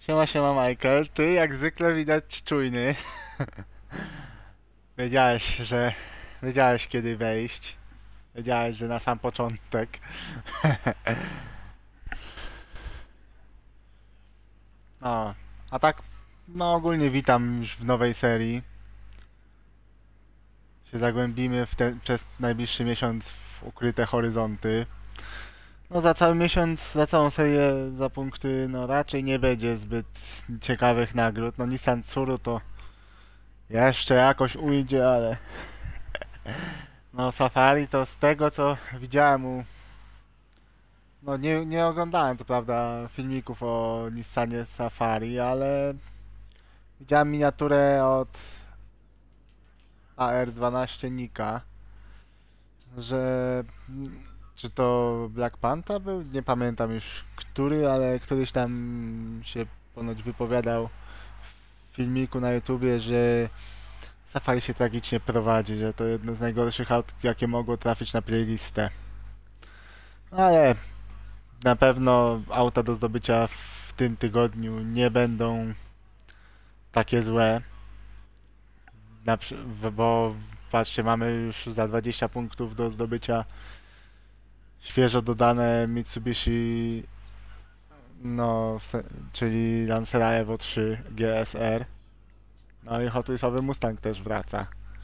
Siema, siema Michael, ty jak zwykle widać czujny. Wiedziałeś, że... Wiedziałeś kiedy wejść. Wiedziałeś, że na sam początek. No, a tak, no ogólnie witam już w nowej serii. Się zagłębimy przez najbliższy miesiąc w ukryte horyzonty. No za cały miesiąc, za całą serię, za punkty, no raczej nie będzie zbyt ciekawych nagród. No Nissan Tsuru to jeszcze jakoś ujdzie, ale... No Safari to z tego co widziałem No nie oglądałem co prawda filmików o Nissanie Safari, ale widziałem miniaturę od AR12 Nika, że... Czy to Black Panther był? Nie pamiętam już który, ale któryś tam się ponoć wypowiadał w filmiku na YouTubie, że Safari się tragicznie prowadzi, że to jedno z najgorszych aut, jakie mogło trafić na playlistę. Ale na pewno auta do zdobycia w tym tygodniu nie będą takie złe. Bo patrzcie, mamy już za 20 punktów do zdobycia świeżo dodane Mitsubishi, no, czyli Lancera Evo 3 GSR. No i Hot Wheelsowy Mustang też wraca.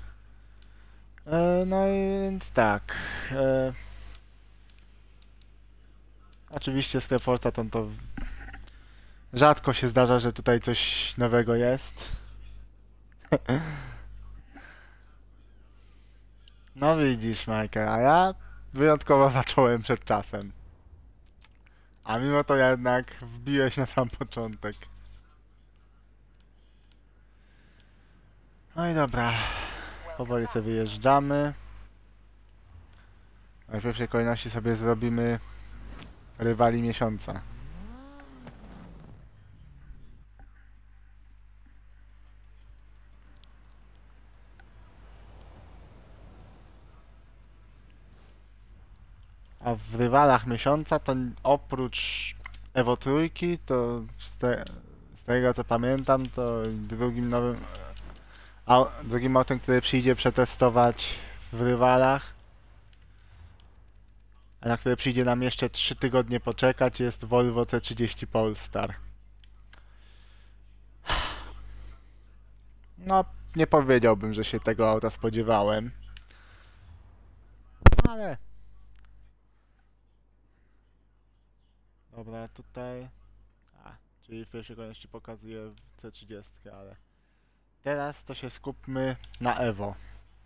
No i więc tak. Oczywiście sklep Forza to rzadko się zdarza, że tutaj coś nowego jest. No widzisz, Michael, a ja wyjątkowo zacząłem przed czasem. A mimo to jednak wbiłeś na sam początek. No i dobra, powoli sobie wyjeżdżamy. W pierwszej kolejności sobie zrobimy rywali miesiąca. A w rywalach miesiąca to oprócz Evo Trójki, to z tego co pamiętam, to drugim autem, które przyjdzie przetestować w rywalach, a na które przyjdzie nam jeszcze 3 tygodnie poczekać, jest Volvo C30 Polestar. No, nie powiedziałbym, że się tego auta spodziewałem, ale... Dobra, tutaj... czyli w pierwszej kolejności pokazuję C30, ale... Teraz to się skupmy na Evo.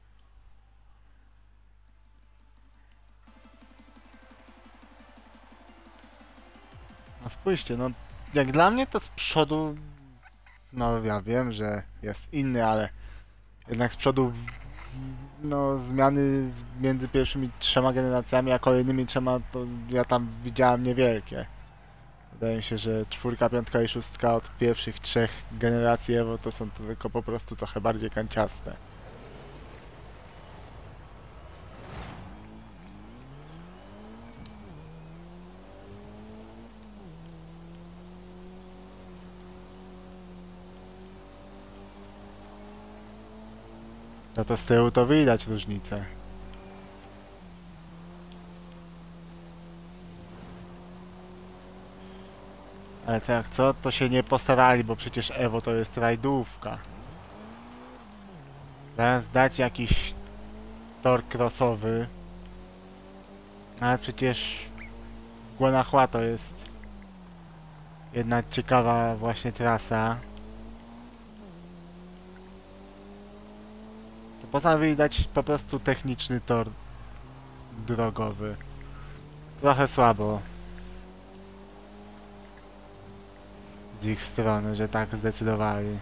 No spójrzcie, no jak dla mnie to z przodu... No ja wiem, że jest inny, ale... Jednak z przodu... No zmiany między pierwszymi 3 generacjami a kolejnymi 3 to ja tam widziałem niewielkie. Wydaje mi się, że 4, 5 i 6 od pierwszych 3 generacji Evo to są tylko po prostu trochę bardziej kanciaste. No to z tyłu to widać różnicę. Ale co jak co, to się nie postarali, bo przecież Evo to jest rajdówka. Zamiast dać jakiś tor crossowy, ale przecież Guanajuato to jest jedna ciekawa właśnie trasa. To postanowili dać po prostu techniczny tor drogowy. Trochę słabo z ich strony, że tak zdecydowali.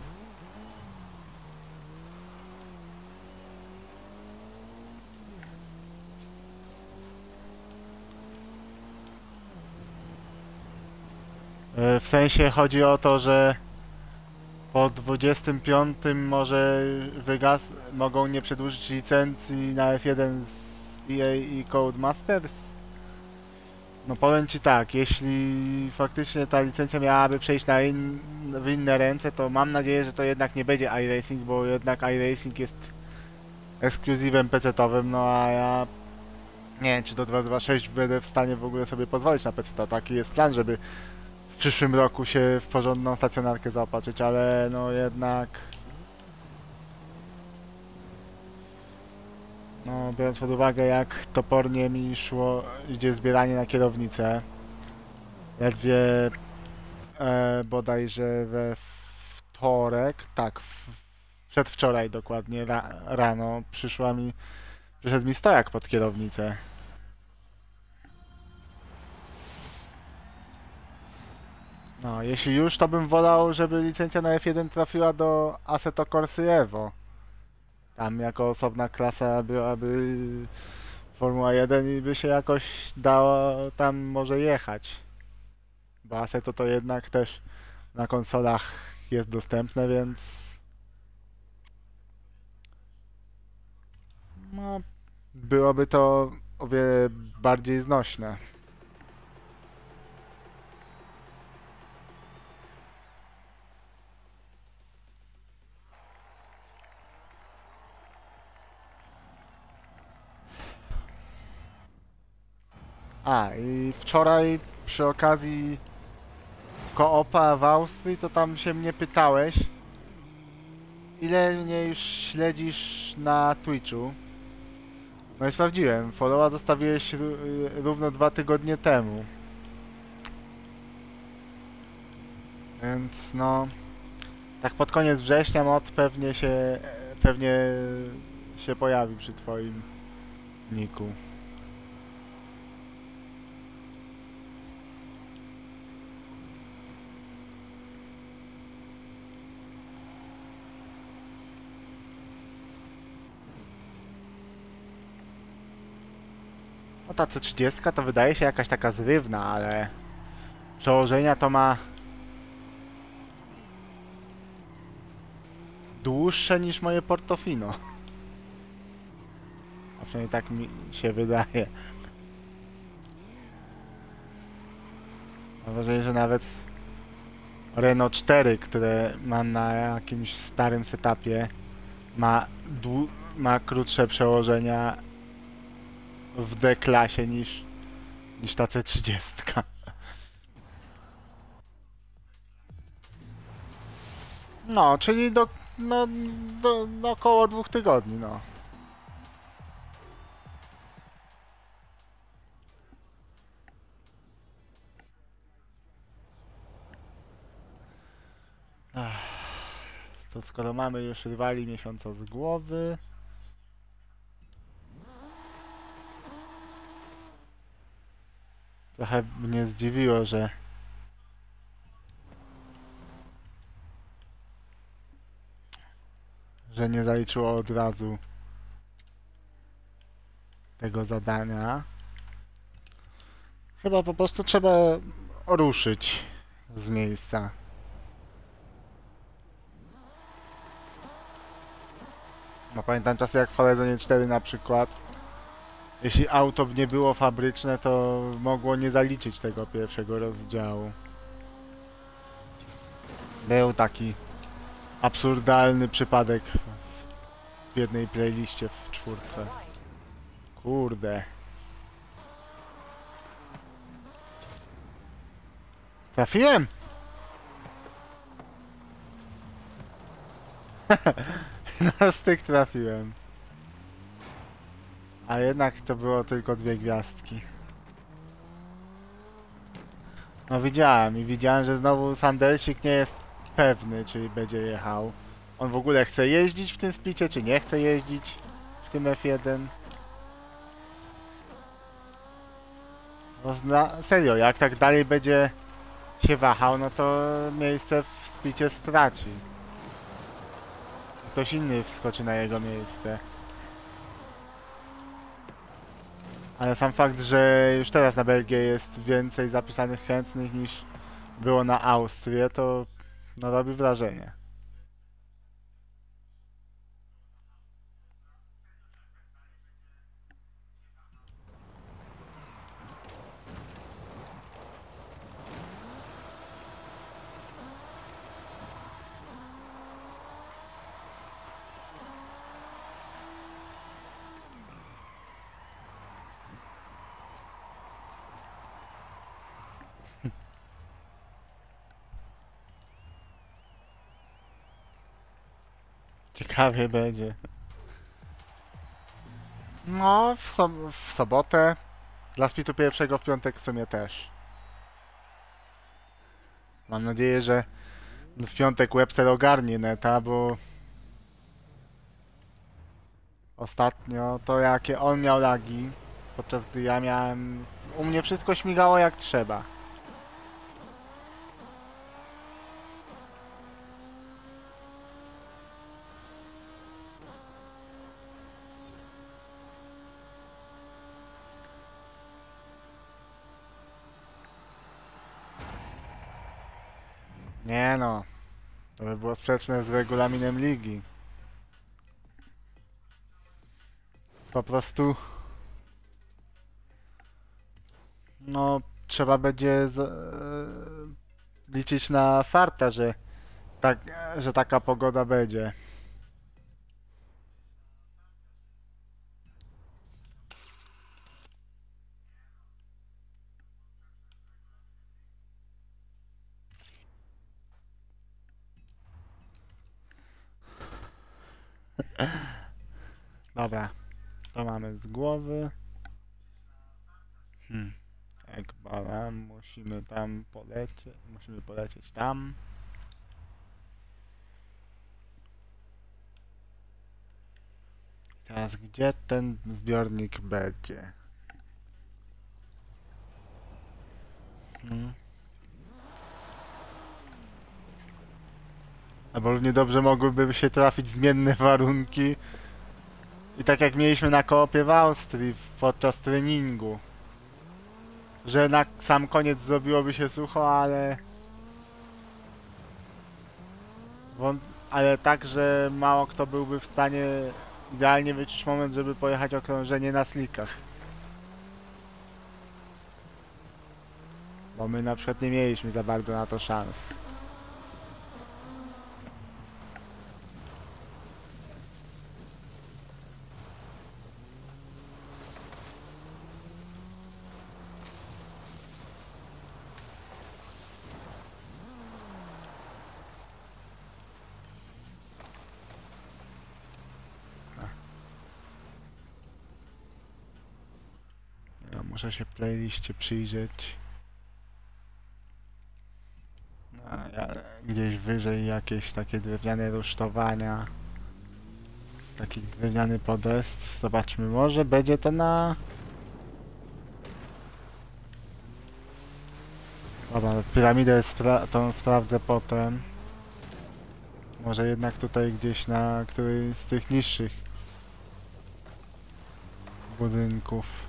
W sensie chodzi o to, że po 25 może mogą nie przedłużyć licencji na F1 z EA i Codemasters? No powiem ci tak, jeśli faktycznie ta licencja miałaby przejść w inne ręce, to mam nadzieję, że to jednak nie będzie iRacing, bo jednak iRacing jest ekskluzywem PC-towym, no a ja nie wiem, czy do 226 będę w stanie w ogóle sobie pozwolić na PC-to. Taki jest plan, żeby w przyszłym roku się w porządną stacjonarkę zaopatrzyć, ale no jednak... No, biorąc pod uwagę, jak topornie mi idzie zbieranie na kierownicę, ledwie bodajże we wtorek, tak, przedwczoraj dokładnie, rano przyszedł mi stojak pod kierownicę. No, jeśli już, to bym wolał, żeby licencja na F1 trafiła do Assetto Corsy Evo. Tam jako osobna klasa byłaby Formuła 1 i by się jakoś dało tam może jechać. Bo Assetto to jednak też na konsolach jest dostępne, więc no, byłoby to o wiele bardziej znośne. A, i wczoraj przy okazji Koopa w Austrii, to tam się mnie pytałeś, ile mnie już śledzisz na Twitchu. No i sprawdziłem, followa zostawiłeś równo 2 tygodnie temu. Więc no, tak pod koniec września mod pewnie się pojawi przy twoim niku. No ta C30 to wydaje się jakaś taka zrywna, ale przełożenia to ma dłuższe niż moje Portofino. A przynajmniej tak mi się wydaje. Mam wrażenie, że nawet Renault 4, które mam na jakimś starym setupie, ma, ma krótsze przełożenia w D-klasie niż ta C30. No, czyli no, do około 2 tygodni, no. Ach, to skoro mamy już rywali miesiąca z głowy... Trochę mnie zdziwiło, że nie zaliczyło od razu tego zadania. Chyba po prostu trzeba ruszyć z miejsca. No pamiętam czasy jak w Horizonie 4 na przykład. Jeśli auto nie było fabryczne, to mogło nie zaliczyć tego pierwszego rozdziału. Był taki absurdalny przypadek w jednej playliście w 4. Kurde. Trafiłem? Na styk trafiłem. A jednak to było tylko 2 gwiazdki. No widziałem, że znowu Sandelsik nie jest pewny, czy będzie jechał. On w ogóle chce jeździć w tym splicie, czy nie chce jeździć w tym F1. Bo serio, jak tak dalej będzie się wahał, no to miejsce w splicie straci. Ktoś inny wskoczy na jego miejsce. Ale sam fakt, że już teraz na Belgię jest więcej zapisanych chętnych niż było na Austrię, to no robi wrażenie. Ciekawie będzie. No, w sobotę. Dla splitu pierwszego w piątek w sumie też. Mam nadzieję, że w piątek Webster ogarnie neta, bo ostatnio to jakie on miał lagi, podczas gdy ja miałem... U mnie wszystko śmigało jak trzeba. Nie no, to by było sprzeczne z regulaminem ligi. Po prostu... No, trzeba będzie liczyć na farta, tak, że taka pogoda będzie. Dobra, to mamy z głowy. Ekbara, musimy tam polecieć, musimy polecieć tam. Teraz gdzie ten zbiornik będzie? Hmm. Albo równie dobrze mogłyby się trafić zmienne warunki. I tak jak mieliśmy na koopie w Austrii podczas treningu. Że na sam koniec zrobiłoby się sucho, ale tak, że mało kto byłby w stanie idealnie wyczuć moment, żeby pojechać okrążenie na slickach. Bo my na przykład nie mieliśmy za bardzo na to szans. Ja muszę się playliście przyjrzeć. Gdzieś wyżej jakieś takie drewniane rusztowania. Taki drewniany podest. Zobaczmy, może będzie to na... Dobra, piramidę tą sprawdzę potem. Może jednak tutaj gdzieś na którymś z tych niższych budynków.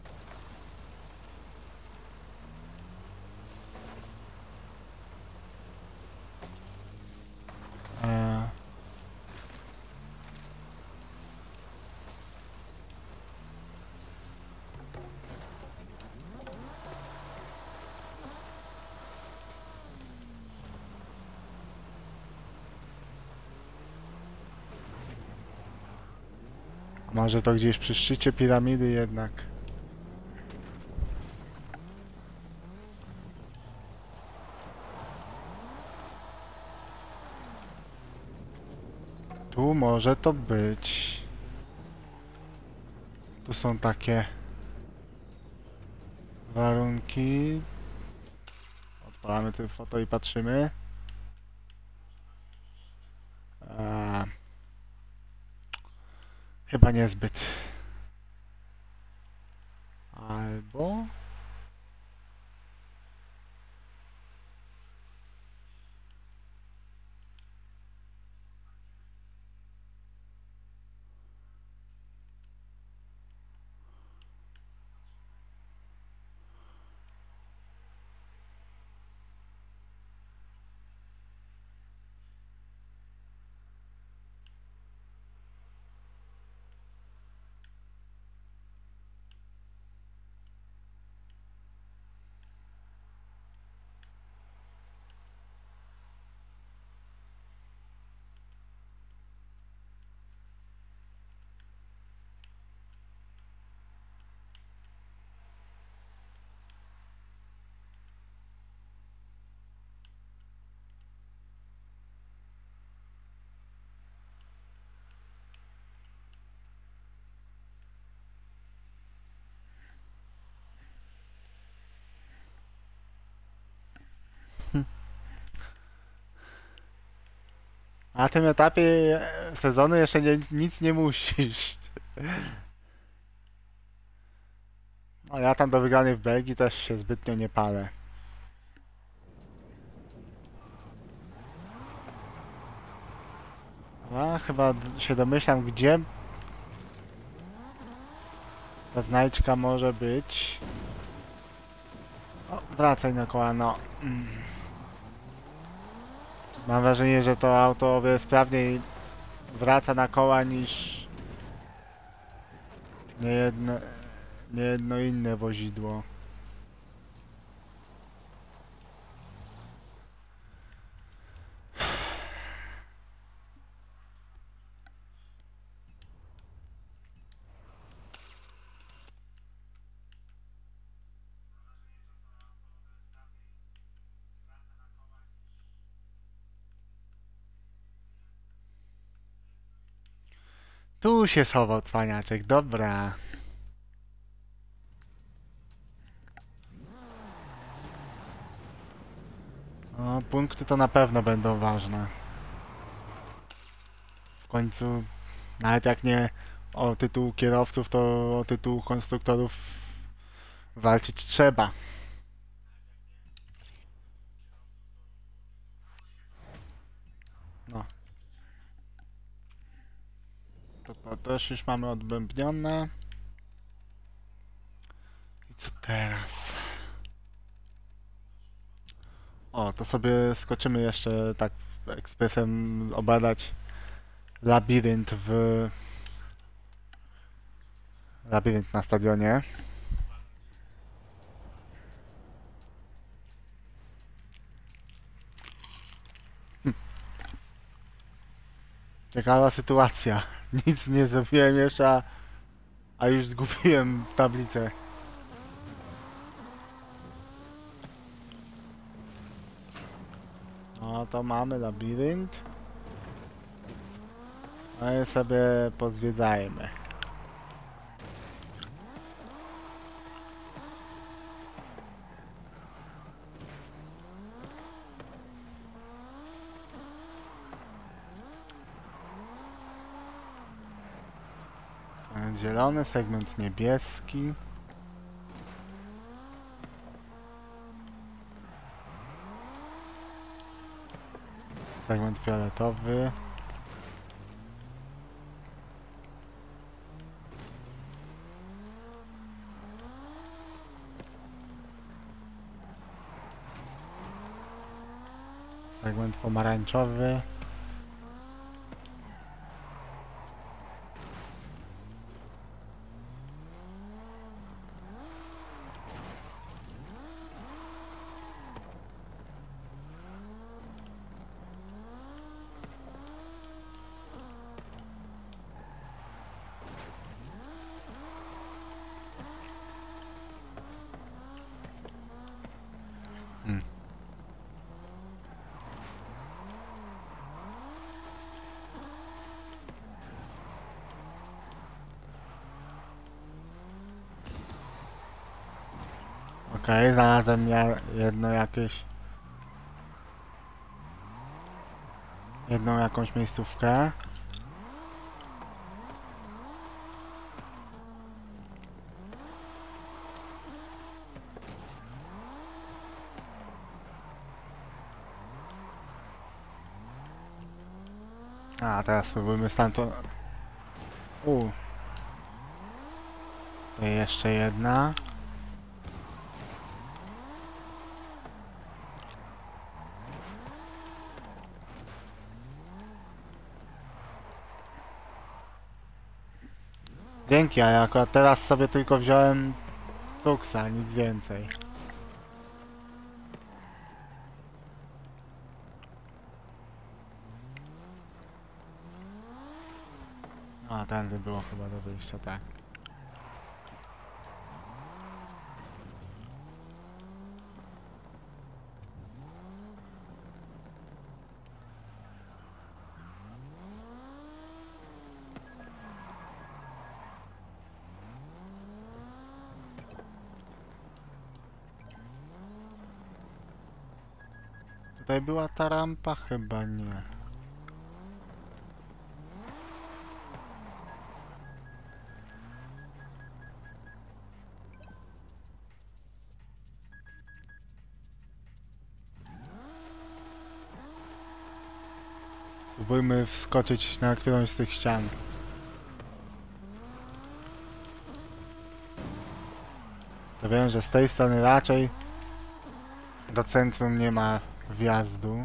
Może to gdzieś przy szczycie piramidy jednak. Tu może to być. Tu są takie warunki. Odpalamy tę foto i patrzymy. Chyba niezbyt. Albo... Na tym etapie sezonu jeszcze nic nie musisz. No ja tam do wygranej w Belgii też się zbytnio nie palę. A chyba się domyślam, gdzie ta znajdźka może być. O, wracaj na koła, no. Mam wrażenie, że to auto o wiele sprawniej wraca na koła niż niejedno, niejedno inne wozidło. Tu się schował cwaniaczek, dobra. No, punkty to na pewno będą ważne. W końcu, nawet jak nie o tytuł kierowców, to o tytuł konstruktorów walczyć trzeba. No. To też już mamy odbębnione. I co teraz? O, to sobie skoczymy jeszcze tak ekspresem obadać labirynt labirynt na stadionie. Ciekawa sytuacja. Nic nie zrobiłem jeszcze, a już zgubiłem tablicę. No to mamy labirynt. No i sobie pozwiedzajmy. Zielony, segment niebieski. Segment fioletowy. Segment pomarańczowy. Hmm. Okej, znalazłem jedno jakieś... jedną jakąś miejscówkę. A, teraz spróbujmy stamtąd... To jeszcze jedna. Dzięki, a ja akurat teraz sobie tylko wziąłem cuksa, nic więcej. A, tędy było chyba do wyjścia, tak. Tutaj była ta rampa? Chyba nie. Spróbujmy wskoczyć na którąś z tych ścian. To wiem, że z tej strony raczej do centrum nie ma wjazdu.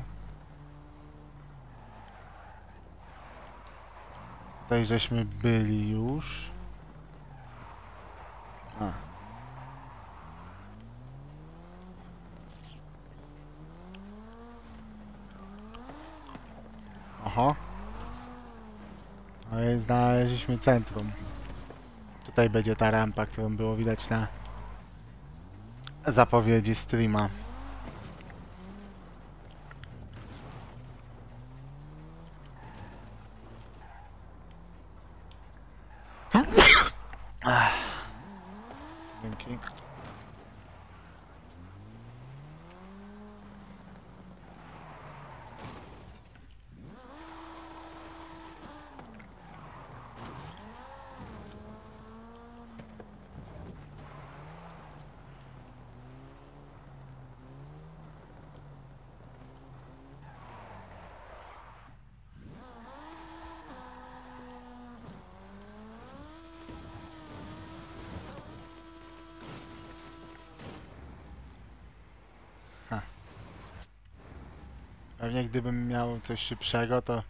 Tutaj żeśmy byli już. A. Oho. No i znaleźliśmy centrum. Tutaj będzie ta rampa, którą było widać na zapowiedzi streama. Dzięki. Pewnie gdybym miał coś szybszego, to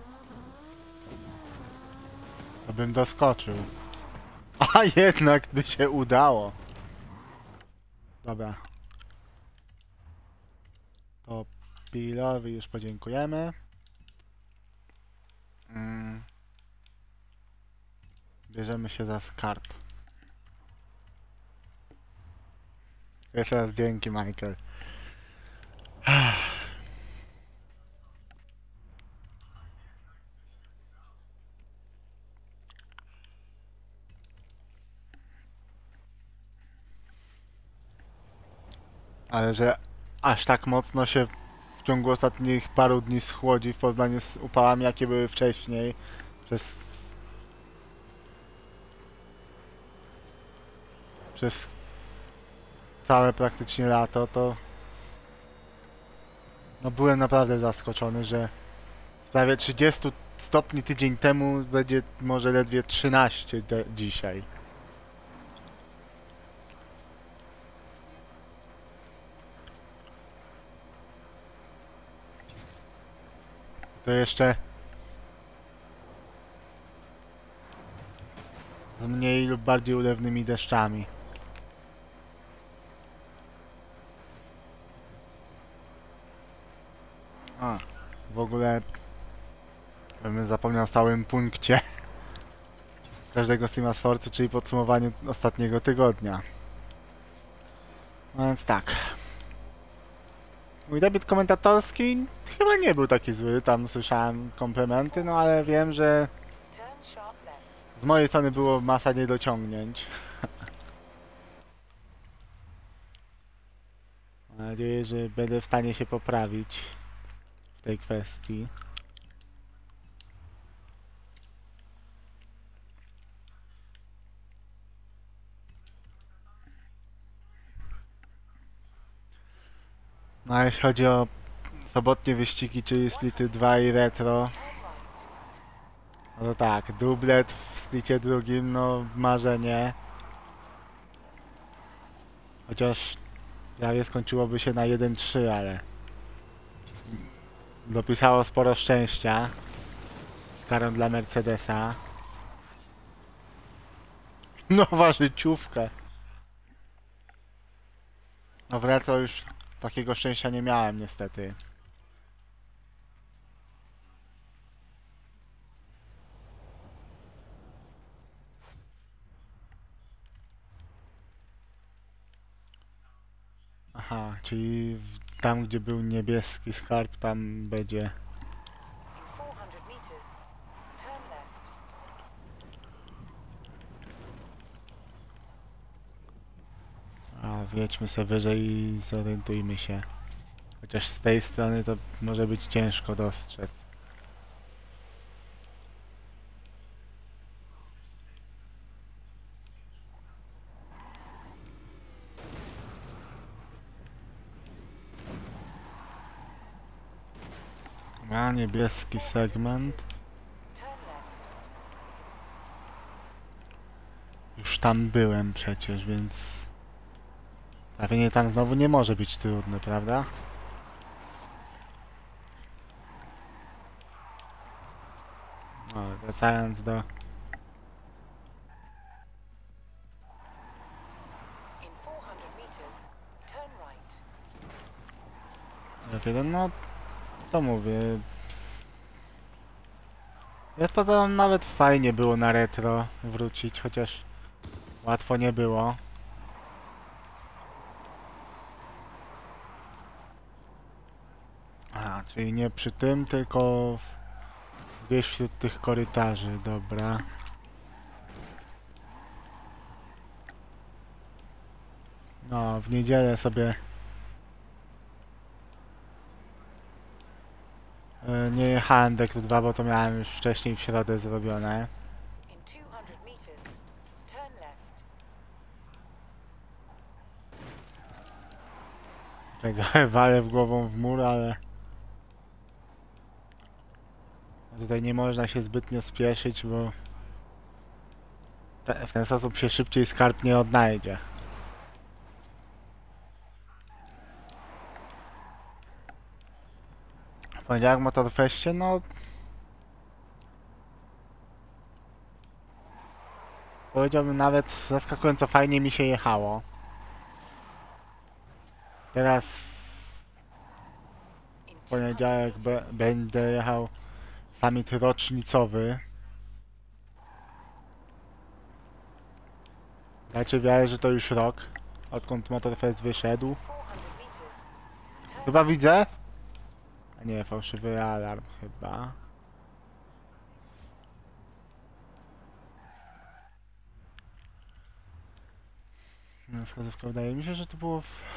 bym doskoczył. A jednak by się udało. Dobra. To Pillowi już podziękujemy. Bierzemy się za skarb. Jeszcze raz dzięki, Michael. Ale że aż tak mocno się w ciągu ostatnich paru dni schłodzi w porównaniu z upałami, jakie były wcześniej, przez całe praktycznie lato, to no byłem naprawdę zaskoczony, że z prawie 30 stopni tydzień temu będzie może ledwie 13 dzisiaj. To jeszcze z mniej lub bardziej ulewnymi deszczami. A, w ogóle bym zapomniał o stałym punkcie każdego streama z Forcy, czyli podsumowaniu ostatniego tygodnia. No więc tak. Mój debiut komentatorski chyba nie był taki zły, tam słyszałem komplementy, no ale wiem, że z mojej strony było masa niedociągnięć. Mam nadzieję, że będę w stanie się poprawić w tej kwestii. No a jeśli chodzi o sobotnie wyścigi, czyli splity 2 i retro, no to tak, dublet w splicie drugim, no marzenie. Chociaż prawie skończyłoby się na 1-3, ale dopisało sporo szczęścia z karą dla Mercedesa. Nowa życiówka. No w retro już takiego szczęścia nie miałem niestety. Aha, czyli tam gdzie był niebieski skarb, tam będzie... A wjedźmy sobie wyżej i zorientujmy się. Chociaż z tej strony to może być ciężko dostrzec. A niebieski segment. Już tam byłem przecież, więc trafienie tam znowu nie może być trudne, prawda? No, wracając do... No, to mówię. Ja poza nawet fajnie było na retro wrócić, chociaż łatwo nie było. A, czyli nie przy tym, tylko gdzieś wśród tych korytarzy, dobra. No, w niedzielę sobie nie jechałem Dekru 2, bo to miałem już wcześniej w środę zrobione. Tego walę w głową w mur, ale tutaj nie można się zbytnio spieszyć, bo w ten sposób się szybciej skarb nie odnajdzie. W poniedziałek Motorfestie, no... Powiedziałbym nawet zaskakująco fajnie mi się jechało. Teraz w poniedziałek będę jechał summit rocznicowy. Dajcie wiarę, że to już rok, odkąd Motorfest wyszedł. Chyba widzę? A nie, fałszywy alarm chyba. No, wskazówka wydaje mi się, że to było w...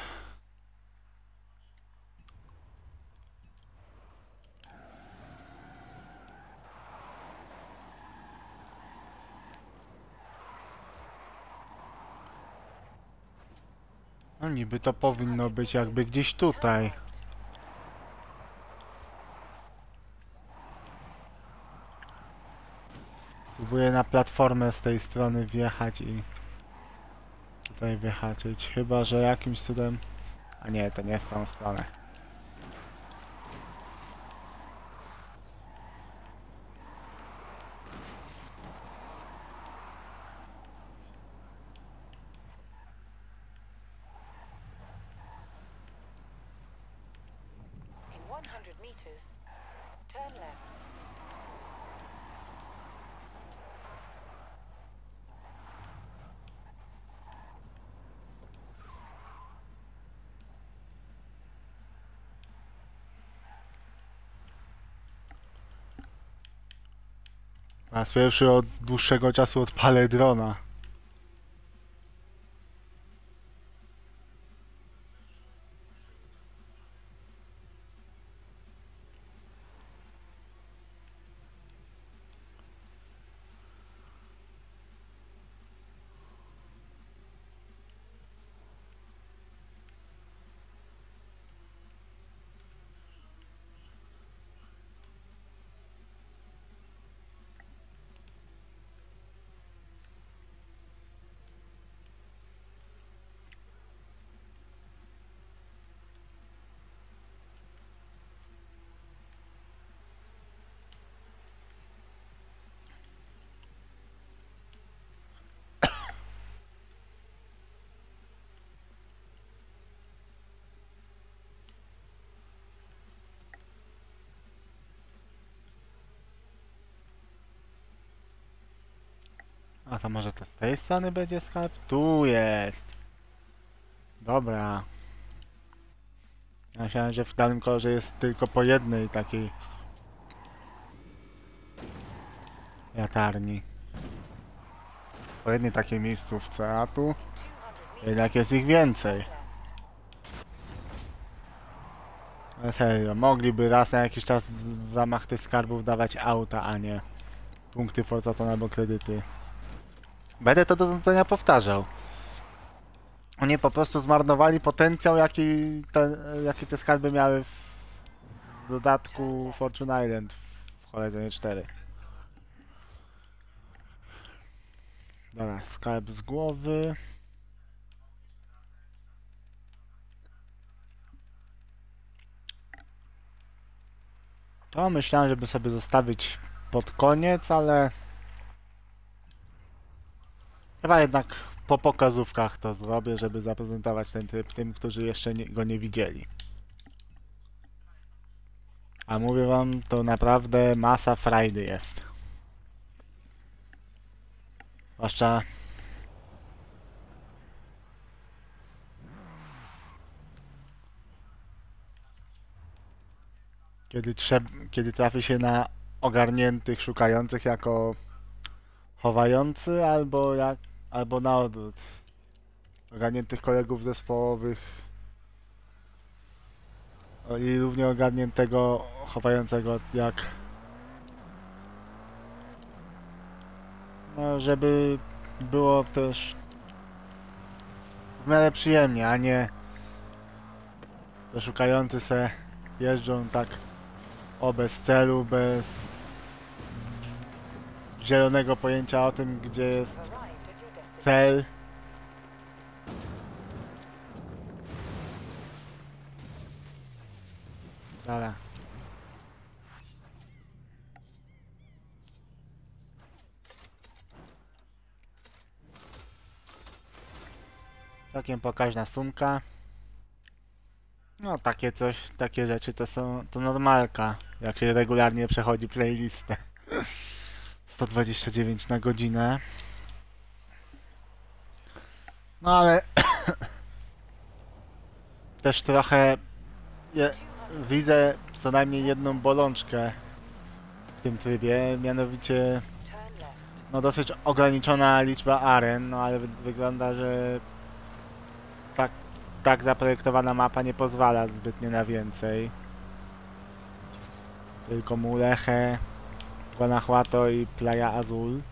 No niby to powinno być jakby gdzieś tutaj. Spróbuję na platformę z tej strony wjechać i tutaj wyhaczyć. Chyba że jakimś cudem... A nie, to nie w tą stronę. Po raz pierwszy od dłuższego czasu odpalę drona. A to może to z tej strony będzie skarb? Tu jest! Dobra. Ja myślałem, że w danym kolorze jest tylko po jednej takiej latarni. Po jednej takiej miejscówce, a tu jednak jest ich więcej. Ale serio, mogliby raz na jakiś czas w ramach tych skarbów dawać auta, a nie punkty Forzaton albo kredyty. Będę to do znudzenia powtarzał. Oni po prostu zmarnowali potencjał, jaki te skarby miały w dodatku Fortune Island w Horizonie 4. Dobra, skarb z głowy. To myślałem, żeby sobie zostawić pod koniec, ale chyba jednak po pokazówkach to zrobię, żeby zaprezentować ten tryb tym, którzy jeszcze go nie widzieli. A mówię wam, to naprawdę masa frajdy jest. Zwłaszcza kiedy trafi się na ogarniętych, szukających jako chowający, albo na odwrót. Ogarniętych kolegów zespołowych i równie ogarniętego chowającego jak... No, żeby było też w miarę przyjemnie, a nie że szukający se jeżdżą tak bez celu, bez zielonego pojęcia o tym, gdzie jest cel. Dobra. Całkiem pokaźna sumka. No takie rzeczy to normalka, jak się regularnie przechodzi playlistę. 129 na godzinę. No ale też trochę widzę co najmniej jedną bolączkę w tym trybie, mianowicie no dosyć ograniczona liczba aren, no ale wygląda, że tak zaprojektowana mapa nie pozwala zbytnio na więcej. Tylko Mulegé, Guanajuato i Playa Azul.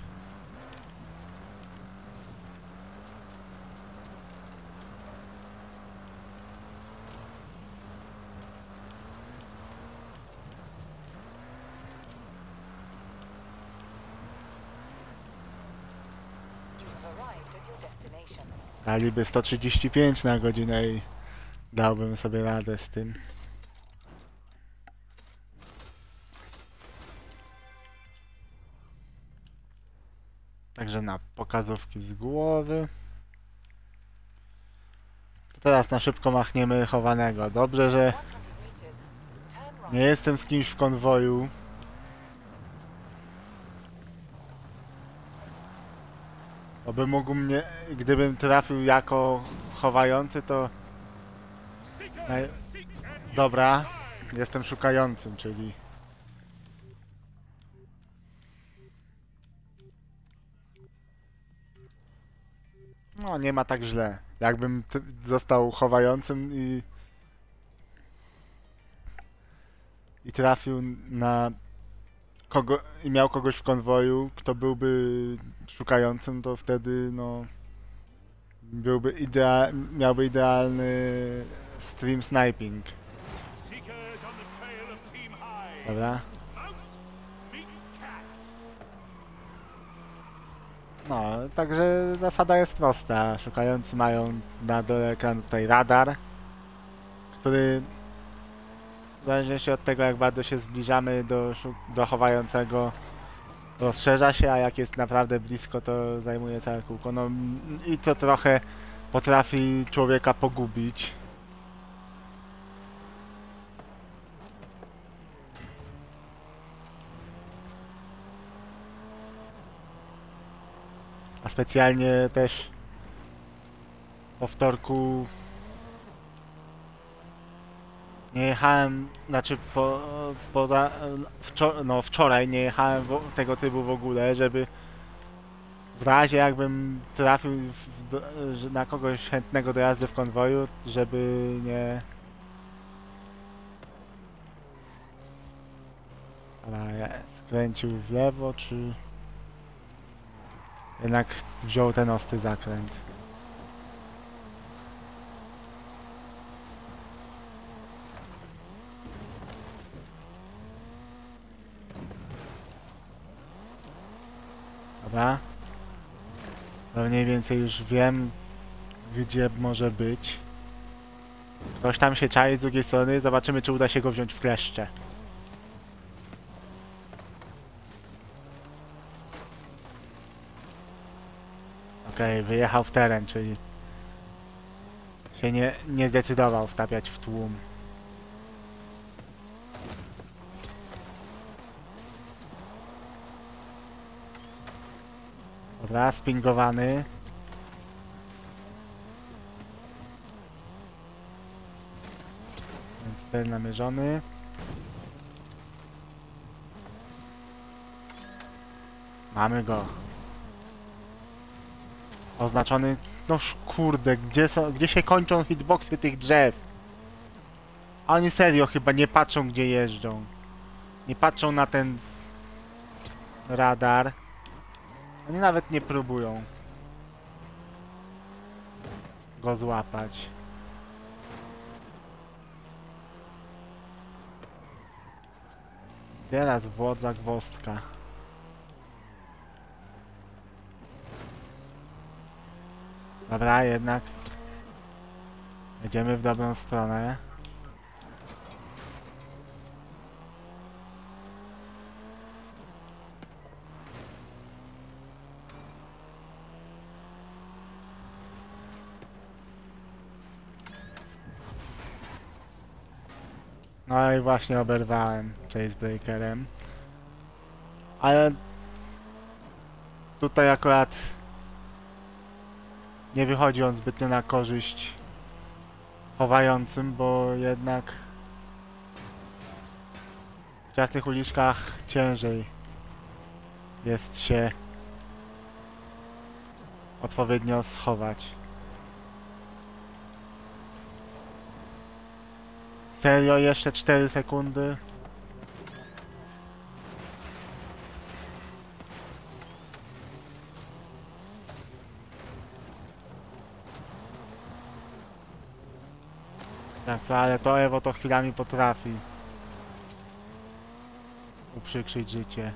Daliby 135 na godzinę i dałbym sobie radę z tym. Także na pokazówki z głowy. To teraz na szybko machniemy chowanego. Dobrze, że nie jestem z kimś w konwoju. Bo by mógł mnie, gdybym trafił jako chowający, to... Dobra, jestem szukającym, czyli... No, nie ma tak źle. Jakbym został chowającym i trafił na i miał kogoś w konwoju, kto byłby szukającym, to wtedy no miałby idealny stream sniping. Dobra. No, także zasada jest prosta. Szukający mają na dole ekranu tutaj radar, który w zależności od tego, jak bardzo się zbliżamy do chowającego, rozszerza się, a jak jest naprawdę blisko, to zajmuje całe kółko. No i to trochę potrafi człowieka pogubić. A specjalnie też po wtorku nie jechałem, znaczy wczoraj nie jechałem tego trybu w ogóle, żeby w razie jakbym trafił na kogoś chętnego do jazdy w konwoju, żeby nie... Skręcił w lewo, czy... Jednak wziął ten ostry zakręt. Dobra. To mniej więcej już wiem, gdzie może być. Ktoś tam się czai z drugiej strony, zobaczymy, czy uda się go wziąć w kleszcze. Okej, wyjechał w teren, czyli się nie zdecydował wtapiać w tłum. Dobra, spingowany. Więc cel namierzony. Mamy go. Oznaczony... No kurde, gdzie się kończą hitboxy tych drzew? A oni serio chyba nie patrzą, gdzie jeżdżą. Nie patrzą na ten radar. Oni nawet nie próbują go złapać. Teraz wodza gwozdka. Dobra, jednak jedziemy w dobrą stronę. No i właśnie oberwałem Chasebreakerem. Ale tutaj akurat nie wychodzi on zbytnio na korzyść chowającym, bo jednak w ciasnych uliczkach ciężej jest się odpowiednio schować. Serio, jeszcze 4 sekundy. Tak, co, ale to Ewo to chwilami potrafi uprzykrzyć życie.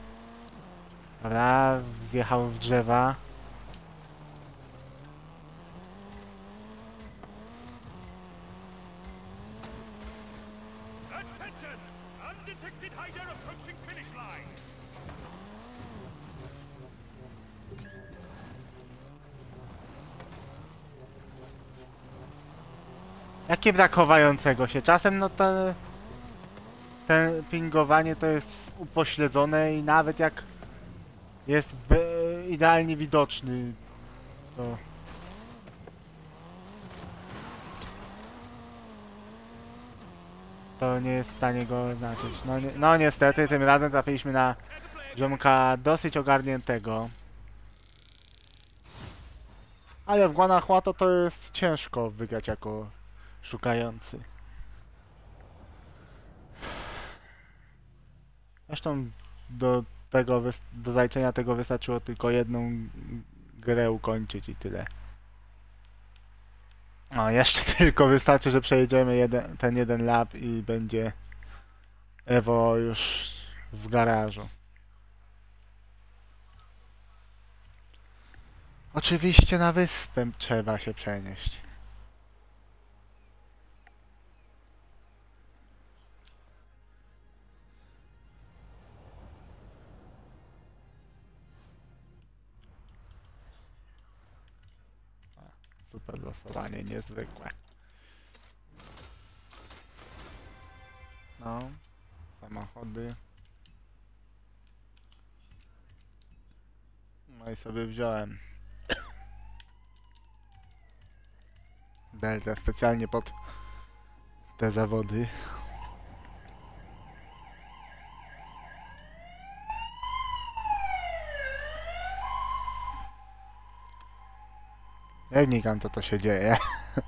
Dobra, zjechał w drzewa. Jakie brak chowającego się? Czasem no to... Ten pingowanie to jest upośledzone i nawet jak jest idealnie widoczny, to... To nie jest w stanie go oznaczyć. No niestety, tym razem trafiliśmy na ziomka dosyć ogarniętego. Ale w Guanajuato to jest ciężko wygrać jako szukający. Zresztą do zaliczenia tego wystarczyło tylko jedną grę ukończyć i tyle. No, jeszcze tylko wystarczy, że przejedziemy ten jeden lap i będzie Ewo już w garażu. Oczywiście na wyspę trzeba się przenieść. Super losowanie, niezwykłe. No, samochody. No i sobie wziąłem Delta specjalnie pod te zawody. Ja wnikam, to się dzieje.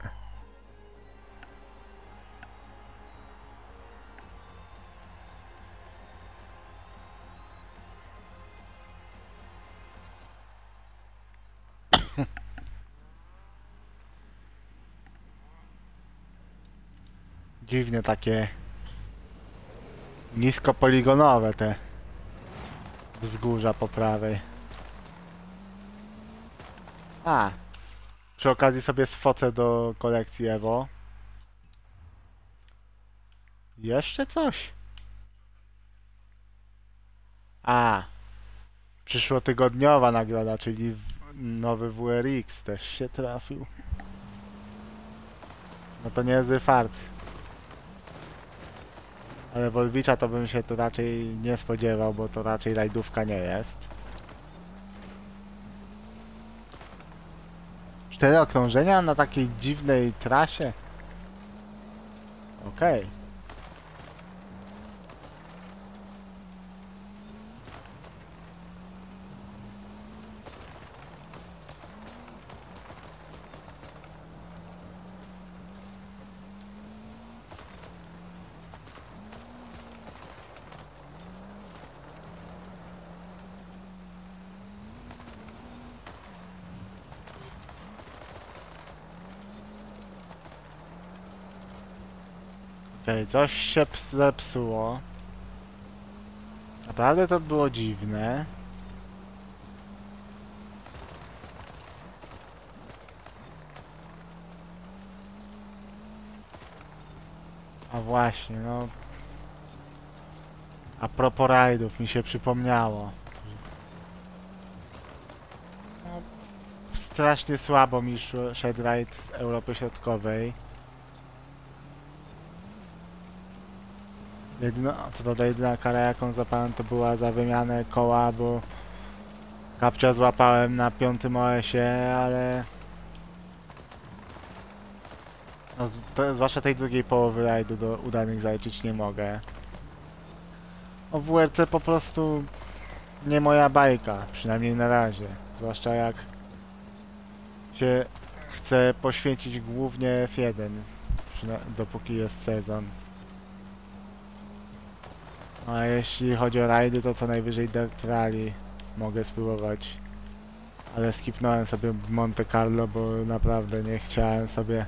Dziwnie takie niskopoligonowe te wzgórza po prawej. A, przy okazji sobie sfocę do kolekcji Evo. Jeszcze coś? A, przyszłotygodniowa nagroda, czyli nowy WRX też się trafił. No to niezły fart. Ale Wolwicza to bym się tu raczej nie spodziewał, bo to raczej rajdówka nie jest. 4 okrążenia na takiej dziwnej trasie? Okej. Okej, coś się zepsuło. Naprawdę to było dziwne. A właśnie, no... A propos rajdów mi się przypomniało. No, strasznie słabo mi szedł rajd Europy Środkowej. Co prawda jedyna kara jaką złapałem to była za wymianę koła, bo kapcia złapałem na 5. OS-ie, ale... No, zwłaszcza tej drugiej połowy rajdu do udanych zaliczyć nie mogę. O WRC po prostu nie moja bajka, przynajmniej na razie. Zwłaszcza jak się chce poświęcić głównie F1, dopóki jest sezon. A jeśli chodzi o rajdy, to co najwyżej Dirt Rally mogę spróbować. Ale skipnąłem sobie Monte Carlo, bo naprawdę nie chciałem sobie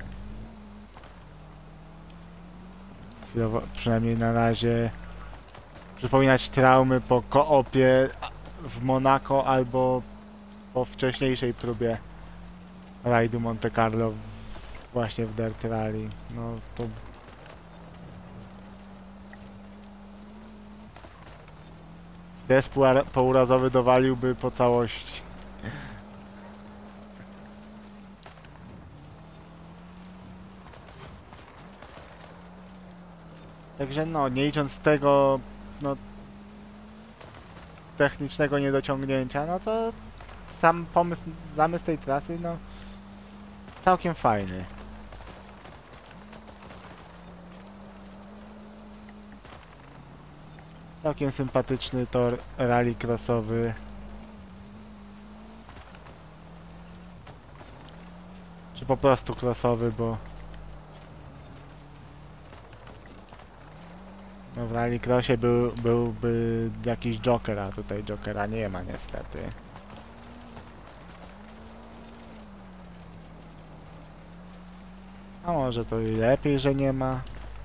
chwilowo, przynajmniej na razie, przypominać traumy po koopie w Monako albo po wcześniejszej próbie rajdu Monte Carlo właśnie w Dirt Rally. No to... Stres pourazowy dowaliłby po całości. Także no, nie licząc tego, no, technicznego niedociągnięcia, no to sam pomysł, zamysł tej trasy, no, całkiem fajny. Całkiem sympatyczny tor rally crossowy. Czy po prostu crossowy, bo... No w rallycrossie byłby jakiś Joker, a tutaj Jokera nie ma niestety. A może to i lepiej, że nie ma.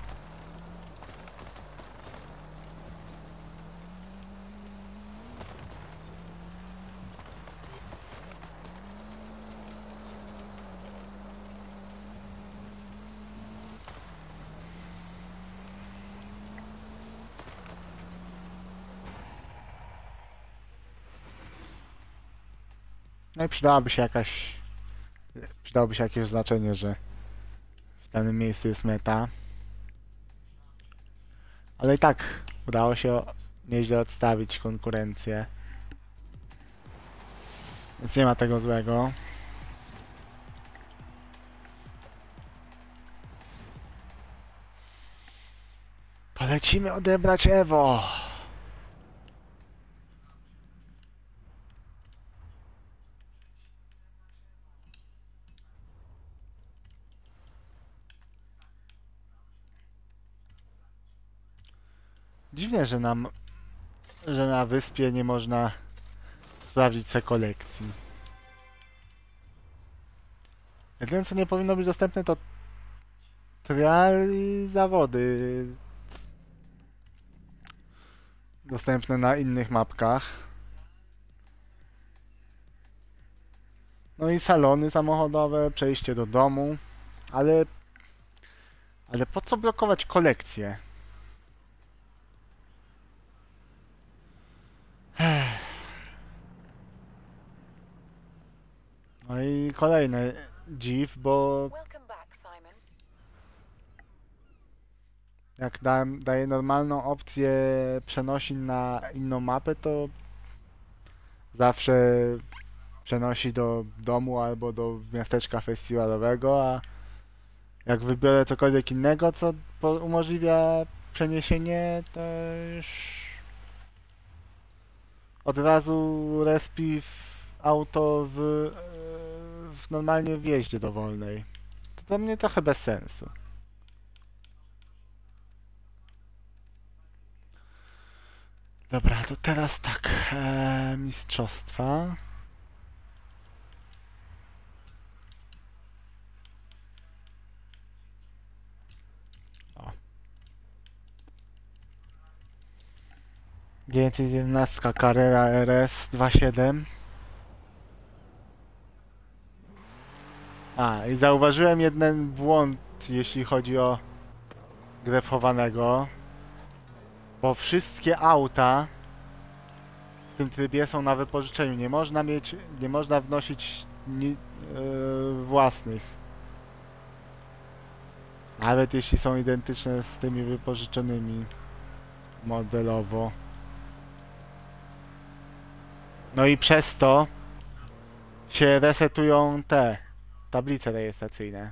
No i przydałoby się jakieś znaczenie, że w danym miejscu jest meta. Ale i tak udało się nieźle odstawić konkurencję. Więc nie ma tego złego. Polecimy odebrać Evo! Dziwne, że na wyspie nie można sprawdzić se kolekcji. Jedyne co nie powinno być dostępne to trial i zawody dostępne na innych mapkach. No i salony samochodowe, przejście do domu, ale, ale po co blokować kolekcję? No i kolejny dziw, bo Welcome back, Simon. jak daje normalną opcję przenosin na inną mapę, to zawsze przenosi do domu albo do miasteczka festiwalowego, a jak wybiorę cokolwiek innego, co umożliwia przeniesienie, to już od razu respi auto w normalnie w jeździe dowolnej. To dla mnie trochę bez sensu. Dobra, to teraz tak. Mistrzostwa. O. 911 Carrera RS 2.7. A, i zauważyłem jeden błąd, jeśli chodzi o grę chowanego, bo wszystkie auta w tym trybie są na wypożyczeniu. Nie można wnosić własnych. Nawet jeśli są identyczne z tymi wypożyczonymi modelowo. No i przez to się resetują te tablice rejestracyjne.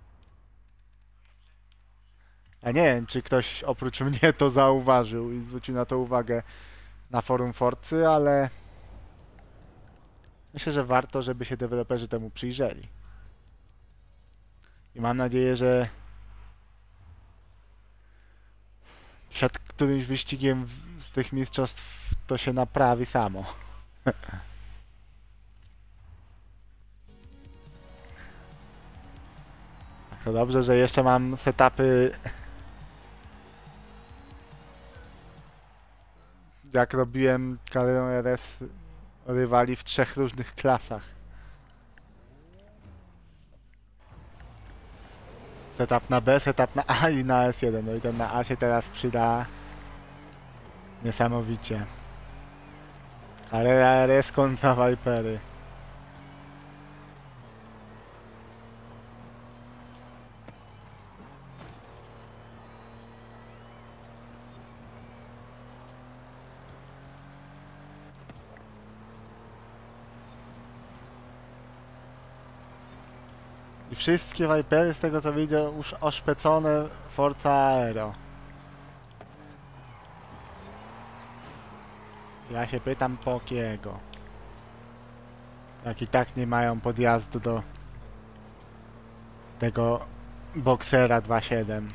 A nie wiem, czy ktoś oprócz mnie to zauważył i zwrócił na to uwagę na forum Forcy, ale myślę, że warto, żeby się deweloperzy temu przyjrzeli. I mam nadzieję, że przed którymś wyścigiem z tych mistrzostw to się naprawi samo. To dobrze, że jeszcze mam setupy, jak robiłem karierę RS rywali w 3 różnych klasach. Setup na B, setup na A i na S1. No i ten na A się teraz przyda niesamowicie. Carrera RS kontra Vipery. I wszystkie Vipery, z tego co widzę, już oszpecone Forza Aero. Ja się pytam po kiego. Jak i tak nie mają podjazdu do tego Boxera 2.7.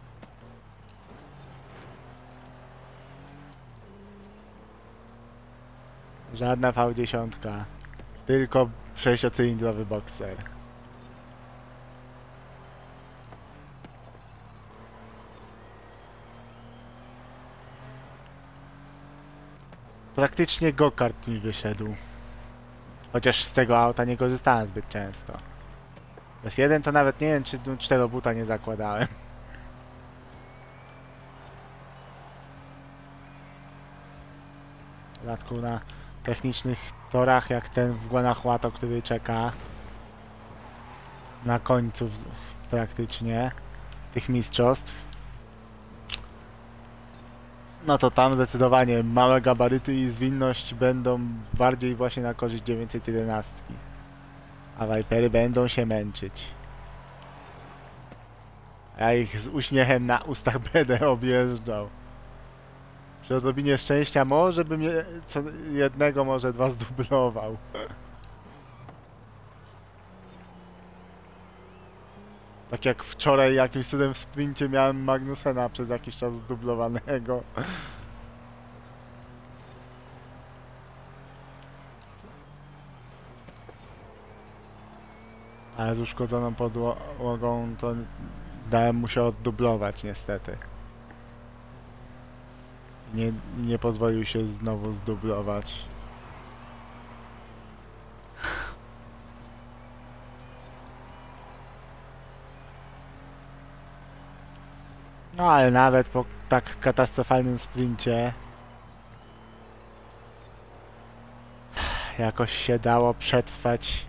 Żadna V10, tylko 6-cylindrowy Boxer. Praktycznie go-kart mi wyszedł. Chociaż z tego auta nie korzystałem zbyt często. S1 to nawet nie wiem, czy 4-buta nie zakładałem. W dodatku na technicznych torach, jak ten w Guanajuato, który czeka na końcu praktycznie tych mistrzostw. No to tam zdecydowanie małe gabaryty i zwinność będą bardziej właśnie na korzyść 911. A Vipery będą się męczyć. Ja ich z uśmiechem na ustach będę objeżdżał. Przy odrobinie szczęścia może bym co jednego, może dwa zdublował. Tak jak wczoraj jakimś cudem w sprincie miałem Magnusena przez jakiś czas zdublowanego. Ale z uszkodzoną podłogą to dałem mu się oddublować niestety. Nie pozwolił się znowu zdublować. No ale nawet po tak katastrofalnym sprincie jakoś się dało przetrwać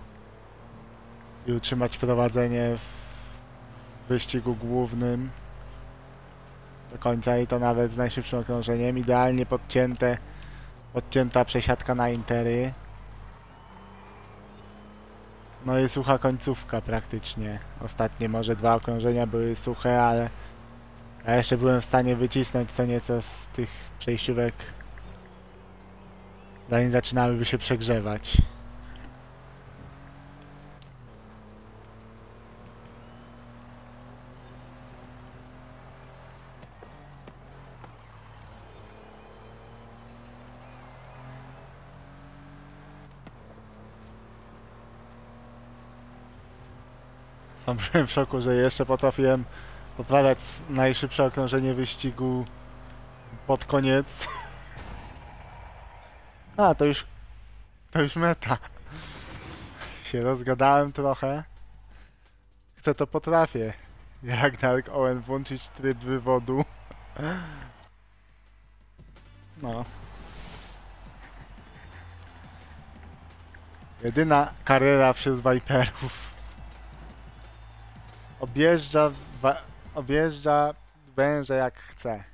i utrzymać prowadzenie w wyścigu głównym do końca i to nawet z najszybszym okrążeniem. Idealnie podcięta przesiadka na intery. No i sucha końcówka praktycznie. Ostatnie może 2 okrążenia były suche, ale ja jeszcze byłem w stanie wycisnąć co nieco z tych przejściówek, zanim zaczynałyby się przegrzewać. Sam byłem w szoku, że jeszcze potrafiłem poprawiać najszybsze okrążenie wyścigu pod koniec. A, to już meta. Się rozgadałem trochę. Chcę to potrafię. Jak Dark Owen włączyć tryb wywodu. No. Jedyna kariera wśród Viperów. Objeżdża węże jak chce.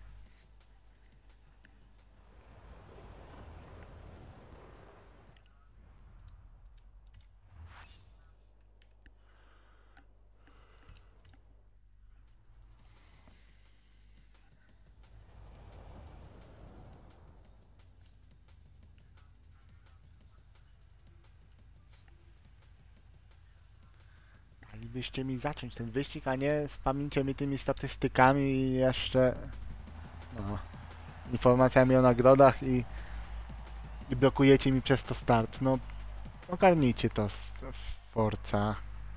Moglibyście mi zacząć ten wyścig, a nie spamicie mi tymi statystykami i jeszcze no, informacjami o nagrodach i blokujecie mi przez to start. No, ogarnijcie to z Forza.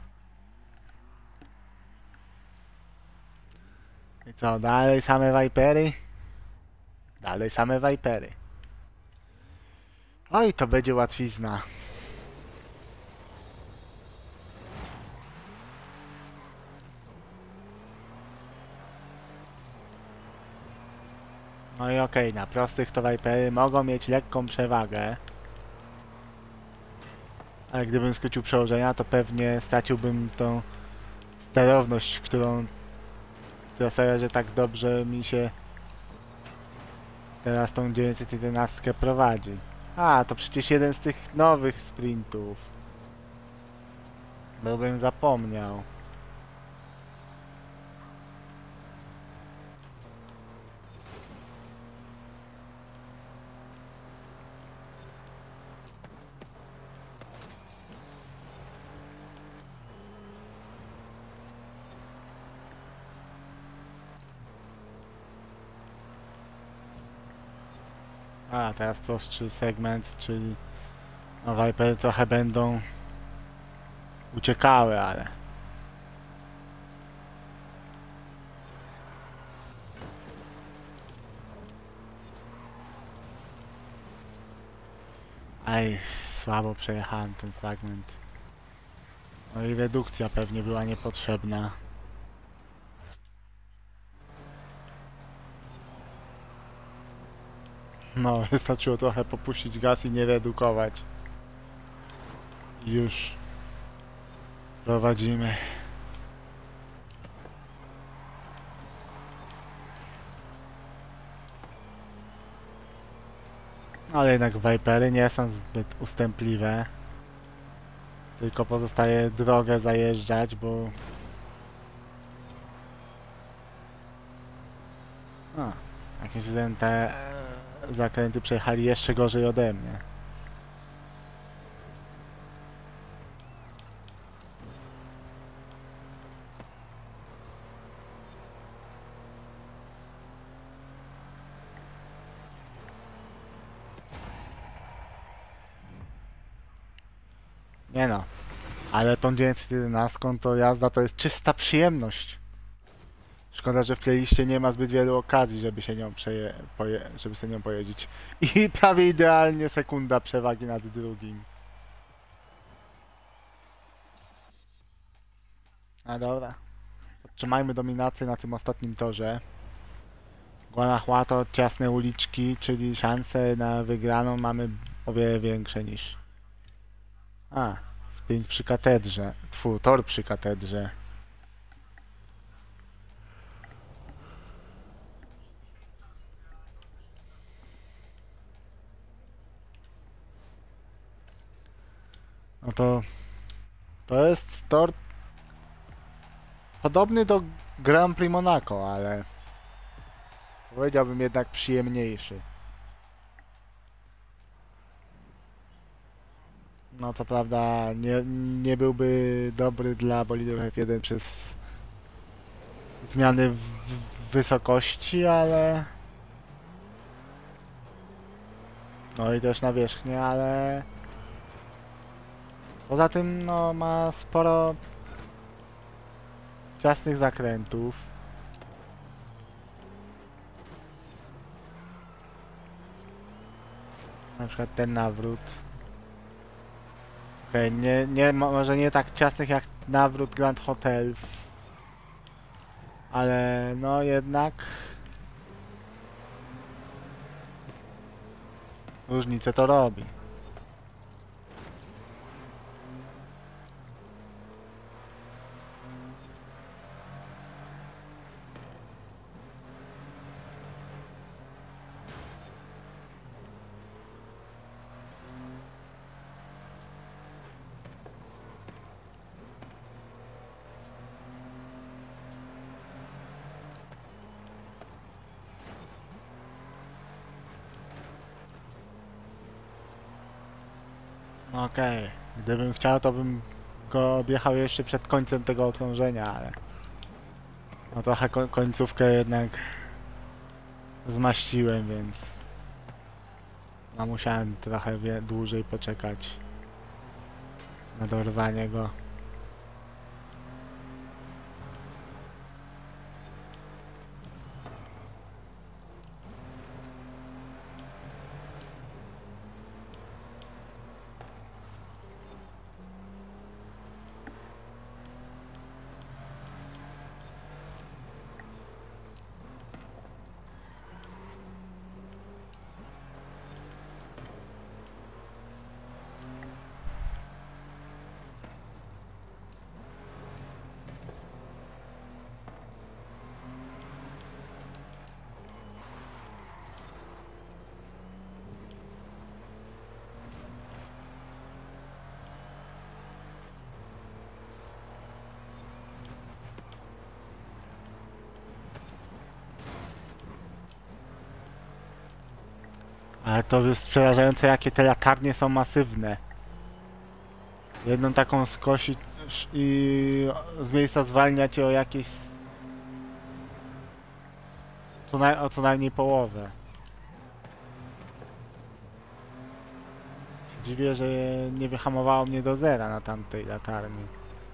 I co, dalej same Vipery? Dalej same Vipery. Oj, to będzie łatwizna. No i okej, na prostych to Vipery mogą mieć lekką przewagę. Ale gdybym skrócił przełożenia, to pewnie straciłbym tą sterowność, która sprawia, że tak dobrze mi się teraz tą 911 prowadzi. A, to przecież jeden z tych nowych sprintów. Bo bym zapomniał. A, teraz prostszy segment, czyli no Vipery trochę będą uciekały, ale aj, słabo przejechałem ten fragment. No i redukcja pewnie była niepotrzebna. No, wystarczyło trochę popuścić gaz i nie redukować. Już prowadzimy. Ale jednak Vipery nie są zbyt ustępliwe. Tylko pozostaje drogę zajeżdżać, bo... A, jakieś te zakręty przejechali jeszcze gorzej ode mnie. Nie no, ale tą 911 to jazda to jest czysta przyjemność. Szkoda, że w playliście nie ma zbyt wielu okazji, żeby się nią żeby sobie nią pojeździć. I prawie idealnie sekunda przewagi nad drugim. A dobra. Trzymajmy dominację na tym ostatnim torze. Guanajuato, ciasne uliczki, czyli szanse na wygraną mamy o wiele większe niż... sprint przy katedrze. Tor przy katedrze. No to jest tor podobny do Grand Prix Monaco, ale powiedziałbym jednak przyjemniejszy. No co prawda nie byłby dobry dla bolidów F1 przez zmiany w wysokości, ale... No i też nawierzchnię, ale... Poza tym no ma sporo ciasnych zakrętów. Na przykład ten nawrót. Okej, może nie tak ciasnych jak nawrót Grand Hotel. Ale no jednak... Różnicę to robi. Okej, gdybym chciał, to bym go objechał jeszcze przed końcem tego okrążenia, ale... No trochę końcówkę jednak zmaściłem, więc... No musiałem trochę dłużej poczekać na dorwanie go. Ale to jest przerażające, jakie te latarnie są masywne. Jedną taką skosić i z miejsca zwalnia cię o jakieś... o co najmniej połowę. Dziwię, że nie wyhamowało mnie do zera na tamtej latarni.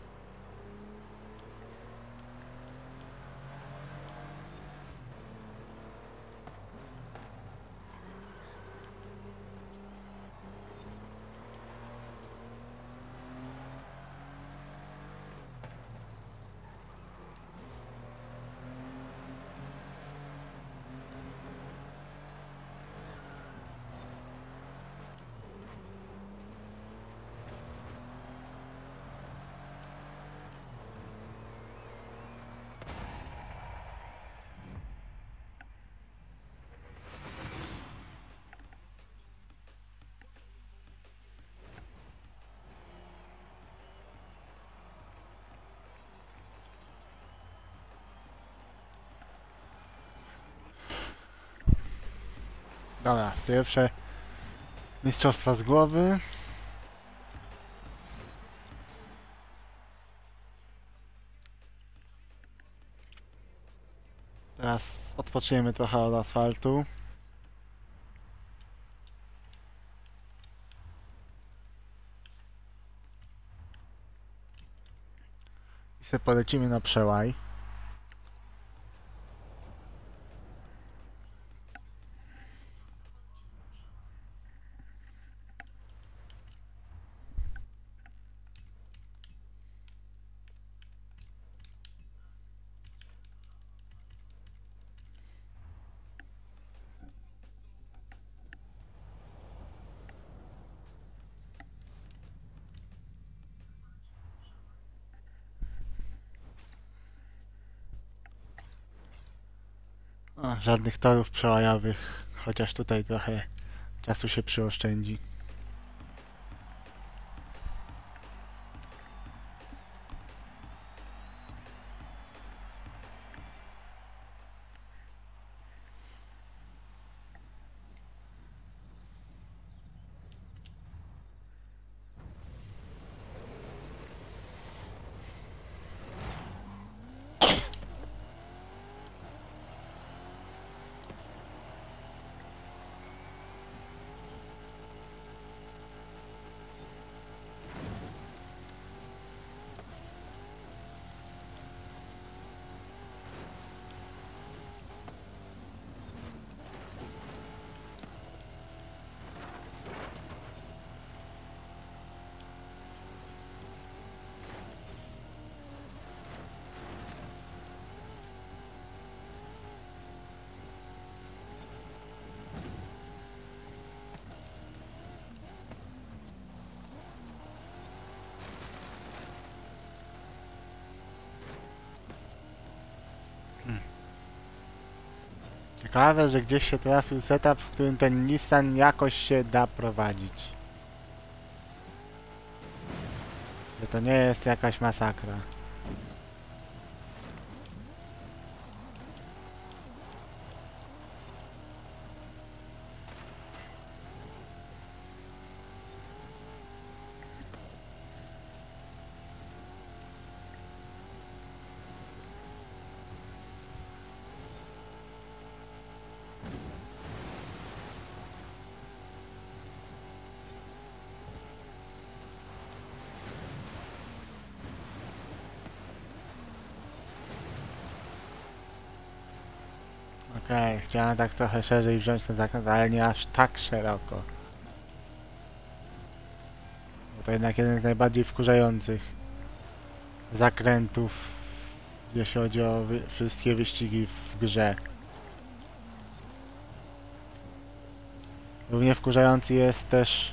Dobra, pierwsze mistrzostwa z głowy. Teraz odpoczniemy trochę od asfaltu. I sobie polecimy na przełaj. O, żadnych torów przełajowych, chociaż tutaj trochę czasu się przyoszczędzi. Ciekawe, że gdzieś się trafił setup, w którym ten Nissan jakoś się da prowadzić. Że to nie jest jakaś masakra. Okej, chciałem tak trochę szerzej wziąć ten zakręt, ale nie aż tak szeroko. Bo to jednak jeden z najbardziej wkurzających zakrętów, jeśli chodzi o wszystkie wyścigi w grze. Równie wkurzający jest też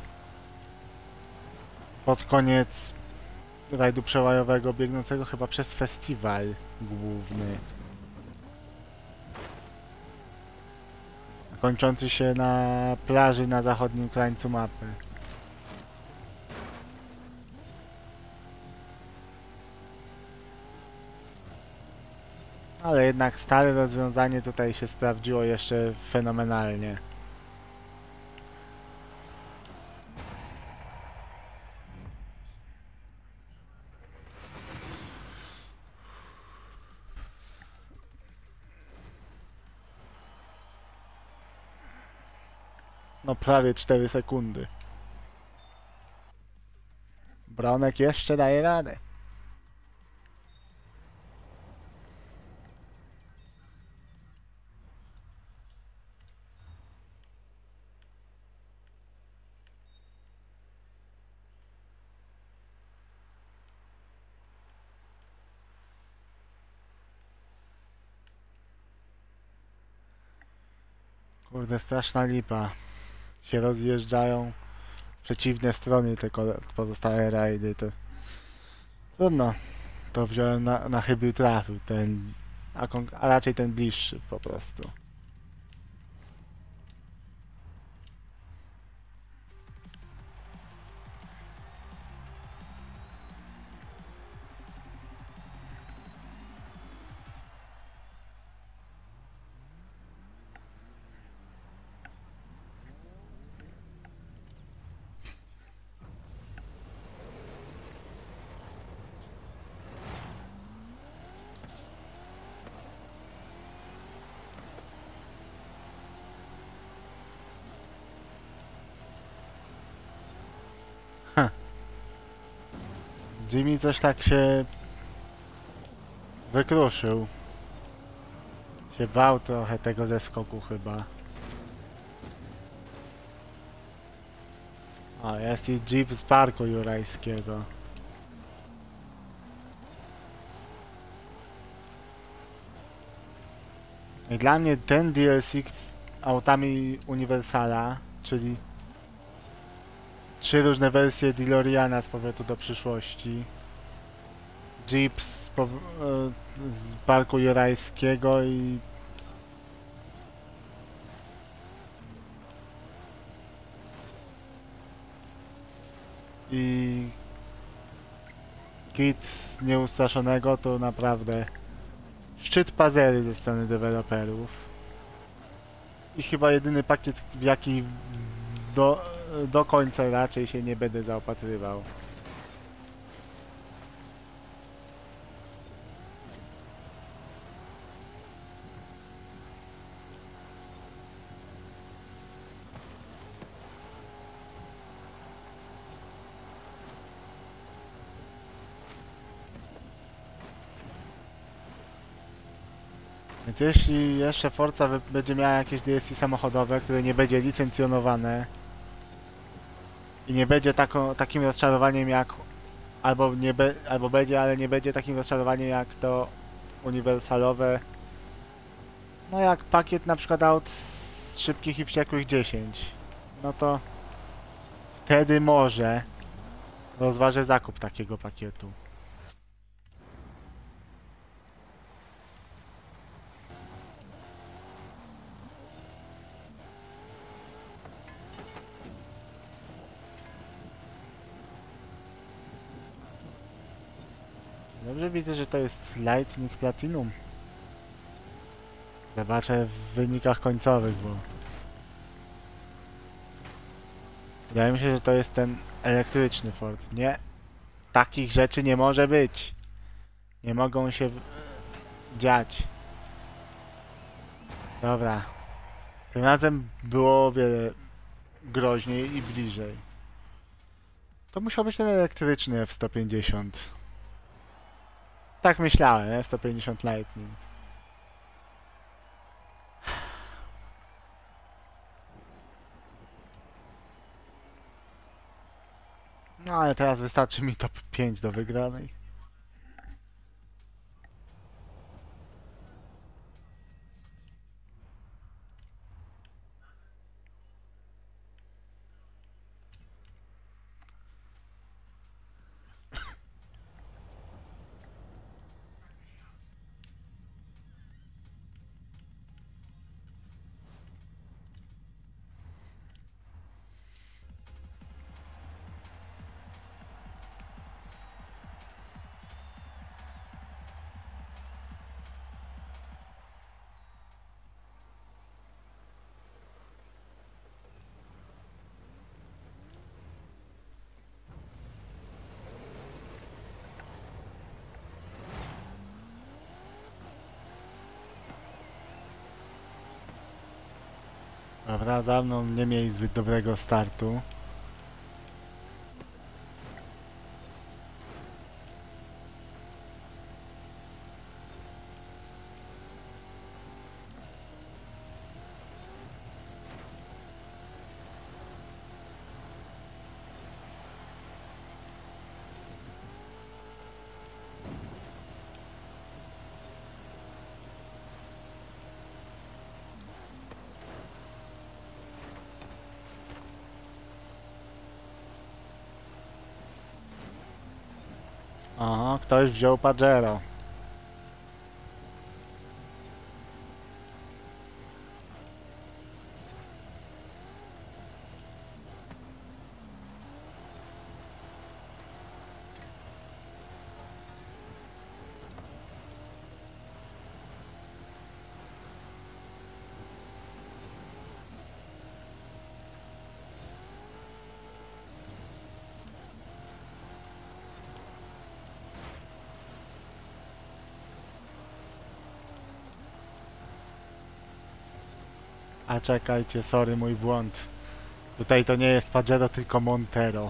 pod koniec rajdu przełajowego biegnącego chyba przez festiwal główny. Kończący się na plaży na zachodnim krańcu mapy. Ale jednak stare rozwiązanie tutaj się sprawdziło jeszcze fenomenalnie. No prawie 4 sekundy. Bronek jeszcze daje radę. Kurde, straszna lipa. Się rozjeżdżają w przeciwne strony te pozostałe rajdy. To trudno. To wziąłem na chybił trafił. Ten, a raczej ten bliższy po prostu. Jimmy coś tak się wykruszył. Się bał trochę tego zeskoku chyba. O, jest i Jeep z parku jurajskiego. I dla mnie ten DLC z autami Universala, czyli 3 różne wersje DeLoreana z Powrotu do przyszłości, Jeep z parku jurajskiego i i kit z nieustraszonego to naprawdę szczyt pazery ze strony deweloperów. I chyba jedyny pakiet, w jaki do końca raczej się nie będę zaopatrywał. Więc jeśli jeszcze Forza będzie miała jakieś DLC samochodowe, które nie będzie licencjonowane i nie będzie takim rozczarowaniem jak albo będzie, ale nie będzie takim rozczarowaniem jak to uniwersalowe, no jak pakiet na przykład aut z szybkich i wściekłych 10, no to wtedy może rozważę zakup takiego pakietu. Dobrze, widzę, że to jest Lightning Platinum. Zobaczę w wynikach końcowych, bo wydaje mi się, że to jest ten elektryczny Ford. Nie, takich rzeczy nie może być. Nie mogą się dziać. Dobra. Tym razem było o wiele groźniej i bliżej. To musiał być ten elektryczny F-150. Tak myślałem, F-150 Lightning. No ale teraz wystarczy mi top 5 do wygranej. Dobra, za mną nie mieli zbyt dobrego startu. Aha, ktoś wziął Pajero. A czekajcie, sorry, mój błąd. Tutaj to nie jest Pajero, tylko Montero.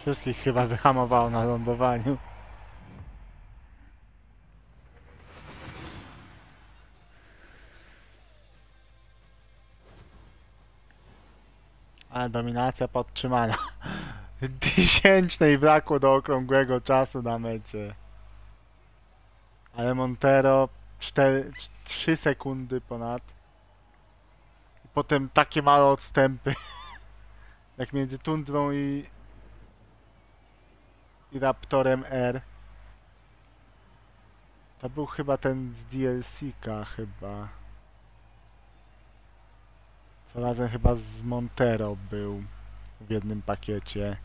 Wszystkich chyba wyhamowało na lądowaniu. Ale dominacja podtrzymana. 1000 brakło do okrągłego czasu na mecie. Ale Montero 3 sekundy ponad. I potem takie małe odstępy. Jak między Tundrą i Raptorem R. To był chyba ten z DLC-ka chyba. Co razem chyba z Montero był w jednym pakiecie.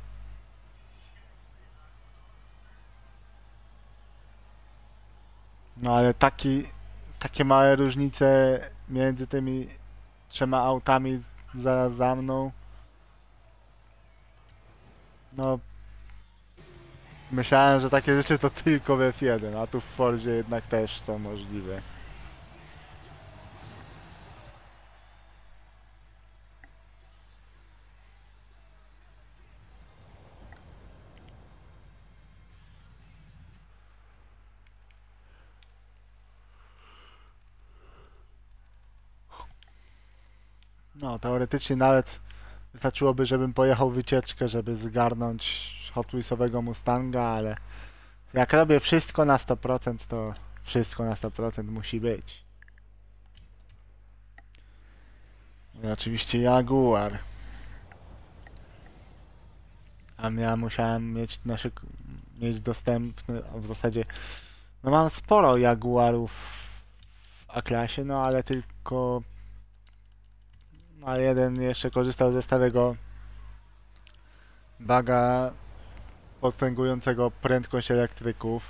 No ale takie małe różnice między tymi 3 autami zaraz za mną. No myślałem, że takie rzeczy to tylko w F1, a tu w Forzie jednak też są możliwe. No teoretycznie nawet wystarczyłoby, żebym pojechał wycieczkę, żeby zgarnąć Hot Wheelsowego Mustanga, ale jak robię wszystko na 100%, to wszystko na 100% musi być. I oczywiście Jaguar. A ja musiałem mieć mieć dostępny, a w zasadzie no mam sporo Jaguarów w A-klasie, no ale tylko jeden jeszcze korzystał ze starego baga potęgującego prędkość elektryków.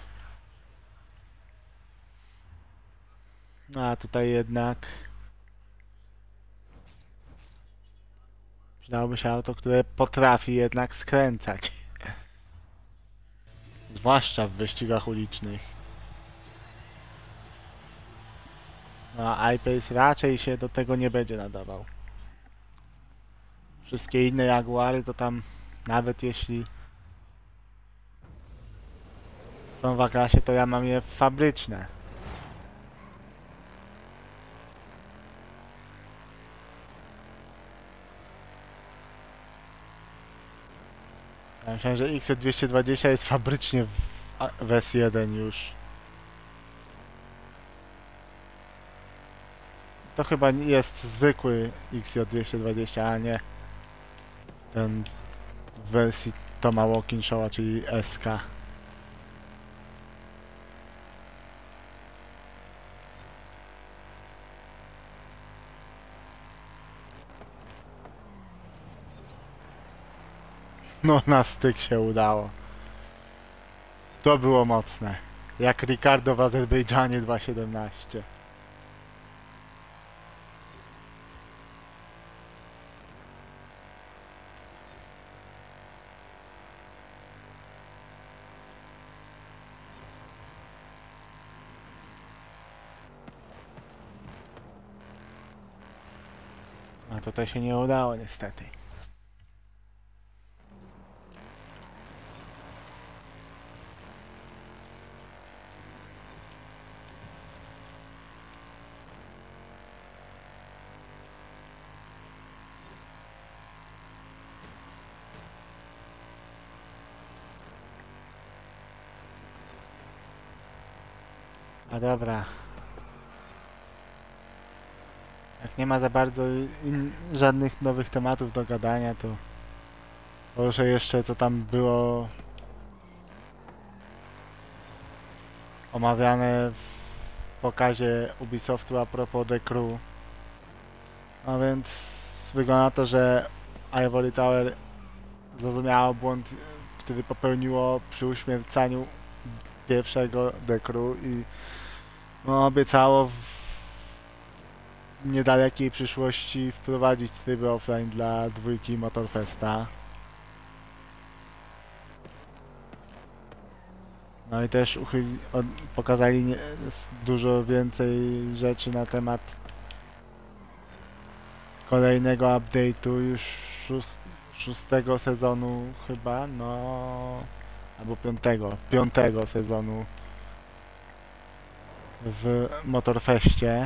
No a tutaj jednak przydałoby się auto, które potrafi jednak skręcać. Zwłaszcza w wyścigach ulicznych. No a I-Pace raczej się do tego nie będzie nadawał. Wszystkie inne Jaguary to tam, nawet jeśli są w A-klasie, to ja mam je fabryczne. Ja myślałem, że XC220 jest fabrycznie w S1 już. To chyba jest zwykły XJ220, a nie ten w wersji Toma Walkinshawa, czyli SK. No na styk się udało. To było mocne. Jak Ricardo w Azerbejdżanie 2.17. A tutaj się nie udało niestety. A dobra. Jak nie ma za bardzo żadnych nowych tematów do gadania, to proszę jeszcze co tam było omawiane w pokazie Ubisoftu a propos The Crew. No więc wygląda na to, że Ivory Tower zrozumiało błąd, który popełniło przy uśmiercaniu pierwszego The Crew i no, obiecało w niedalekiej przyszłości wprowadzić tryby offline dla dwójki Motorfesta. No i też pokazali dużo więcej rzeczy na temat kolejnego update'u już szóstego sezonu chyba, no... Albo piątego sezonu w Motorfeście.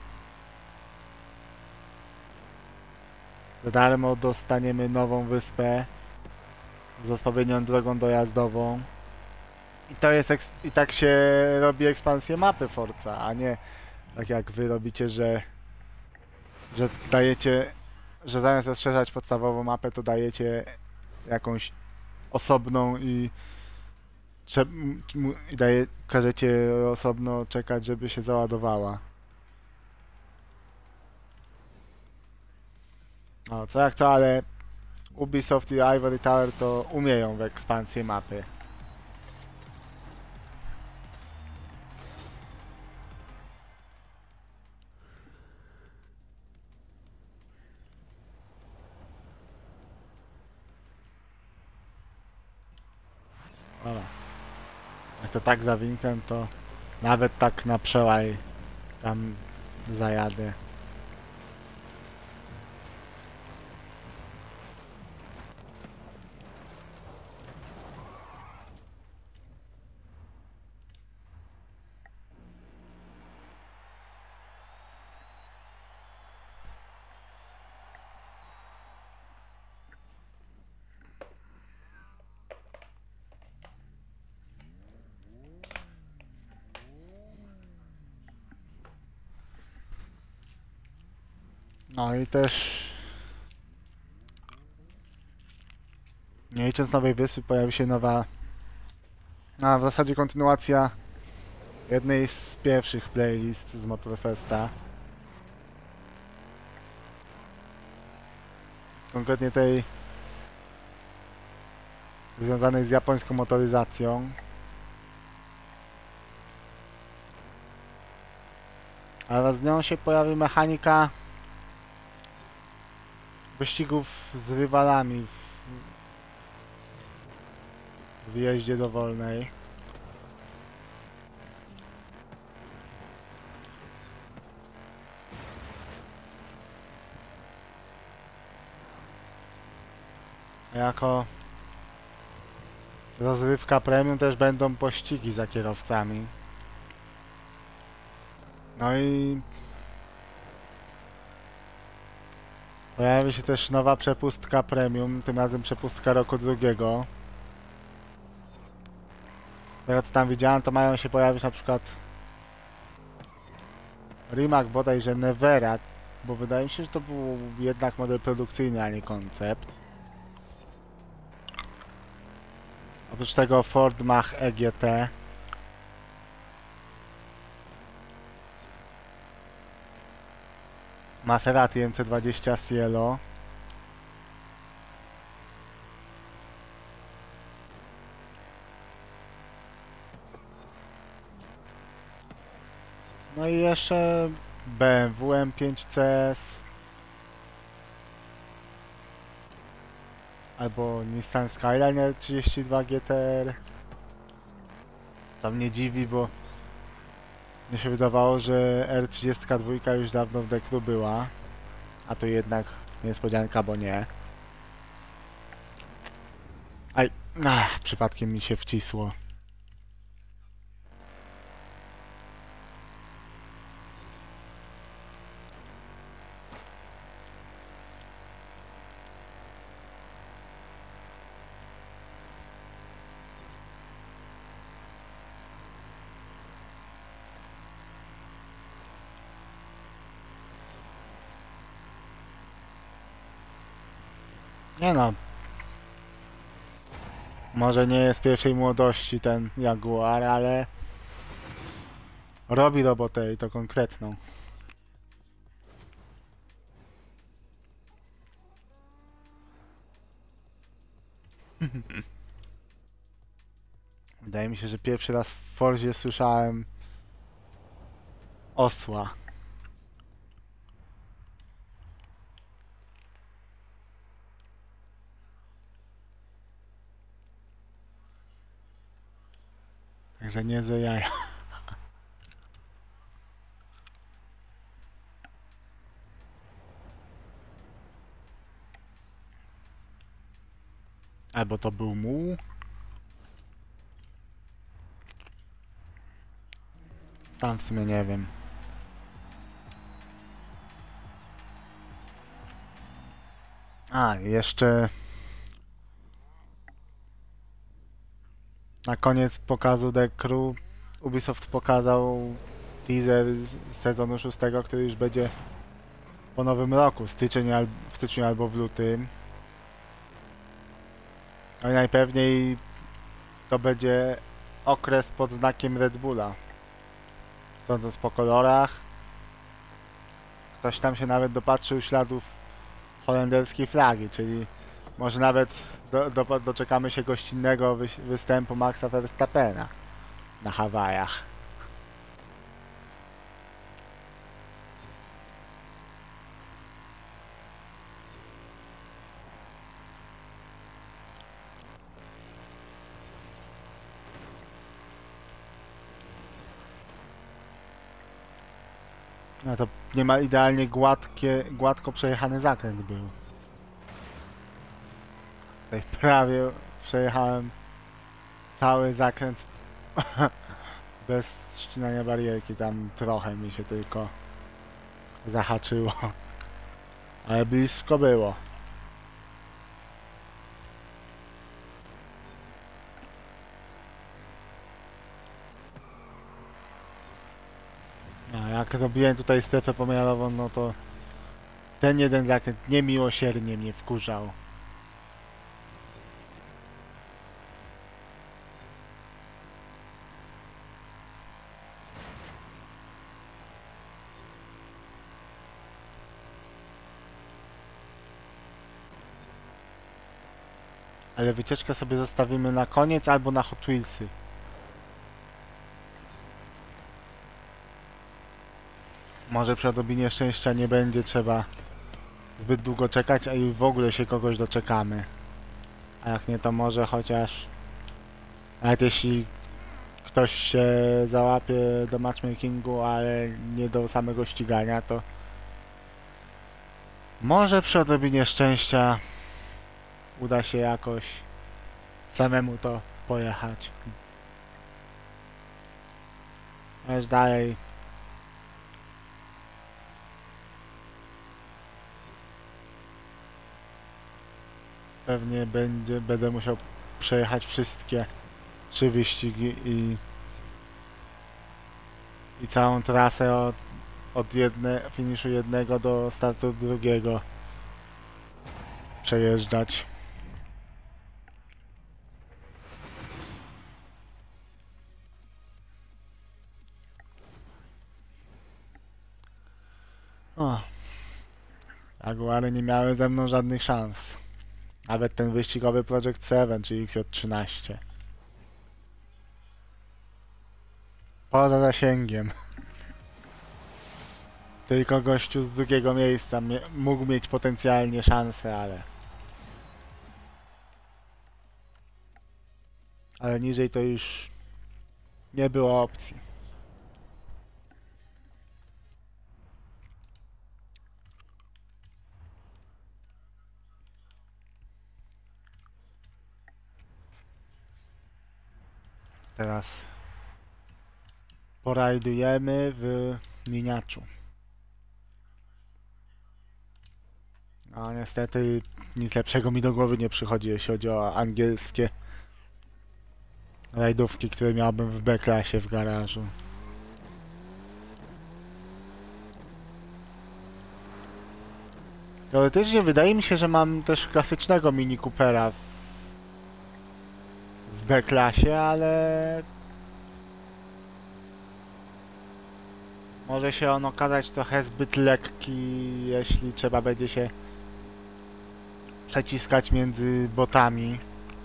Za darmo dostaniemy nową wyspę z odpowiednią drogą dojazdową. I to jest i tak się robi ekspansję mapy Forza, a nie tak jak wy robicie, że dajecie, że zamiast rozszerzać podstawową mapę, to dajecie jakąś osobną i każecie osobno czekać, żeby się załadowała. No, co jak co, ale Ubisoft i Ivory Tower to umieją w ekspansję mapy. Dobra. Jak to tak za wintem, to nawet tak na przełaj tam zajadę. No i też nie licząc nowej wyspy pojawi się nowa, a w zasadzie kontynuacja jednej z pierwszych playlist z Motorfesta. Konkretnie tej związanej z japońską motoryzacją. A wraz z nią się pojawi mechanika wyścigów z rywalami w jeździe dowolnej. A jako rozrywka premium też będą pościgi za kierowcami. No i pojawi się też nowa przepustka premium, tym razem przepustka roku drugiego. Z tego co tam widziałem, to mają się pojawić na przykład Rimac bodajże Nevera, bo wydaje mi się, że to był jednak model produkcyjny, a nie koncept. Oprócz tego Ford Mach EGT. Maserati MC20 Cielo. No i jeszcze BMW M5CS. Albo Nissan Skyline 32 GTR. Tam nie dziwi, bo mnie się wydawało, że R32 już dawno w dekru była. A tu jednak niespodzianka, bo nie. Aj, przypadkiem mi się wcisło. Nie no. Może nie jest pierwszej młodości ten Jaguar, ale robi robotę i to konkretną. Wydaje mi się, że pierwszy raz w Forzie słyszałem osła. Także niezłe jaja. Albo to był muł? Sam w sumie nie wiem. A, jeszcze na koniec pokazu The Crew Ubisoft pokazał teaser sezonu 6, który już będzie po nowym roku, w styczniu albo w lutym. No i najpewniej to będzie okres pod znakiem Red Bulla. Sądząc po kolorach, ktoś tam się nawet dopatrzył śladów holenderskiej flagi, czyli może nawet doczekamy się gościnnego występu Maxa Verstappena na Hawajach. No to niemal idealnie gładko przejechany zakręt był. Tutaj prawie przejechałem cały zakręt bez ścinania barierki, tam trochę mi się tylko zahaczyło, ale blisko było. A jak robiłem tutaj strefę pomiarową, no to ten jeden zakręt niemiłosiernie mnie wkurzał. Ale wycieczkę sobie zostawimy na koniec albo na Hot Wheelsy. Może przy odrobinie szczęścia nie będzie trzeba zbyt długo czekać, a i w ogóle się kogoś doczekamy. A jak nie, to może chociaż... Nawet jeśli ktoś się załapie do matchmakingu, ale nie do samego ścigania, to... Może przy odrobinie szczęścia uda się jakoś samemu to pojechać. Aż dalej. Pewnie będę musiał przejechać wszystkie 3 wyścigi i całą trasę od finiszu jednego do startu drugiego przejeżdżać. O, Jaguary nie miały ze mną żadnych szans. Nawet ten wyścigowy Project 7 czy XJ13. Poza zasięgiem. Tylko gościu z drugiego miejsca mógł mieć potencjalnie szansę, ale niżej to już nie było opcji. Teraz porajdujemy w miniaczu. No niestety nic lepszego mi do głowy nie przychodzi, jeśli chodzi o angielskie rajdówki, które miałbym w B-klasie w garażu. Teoretycznie wydaje mi się, że mam też klasycznego Mini Coopera w B-klasie, ale może się on okazać trochę zbyt lekki, jeśli trzeba będzie się przeciskać między botami,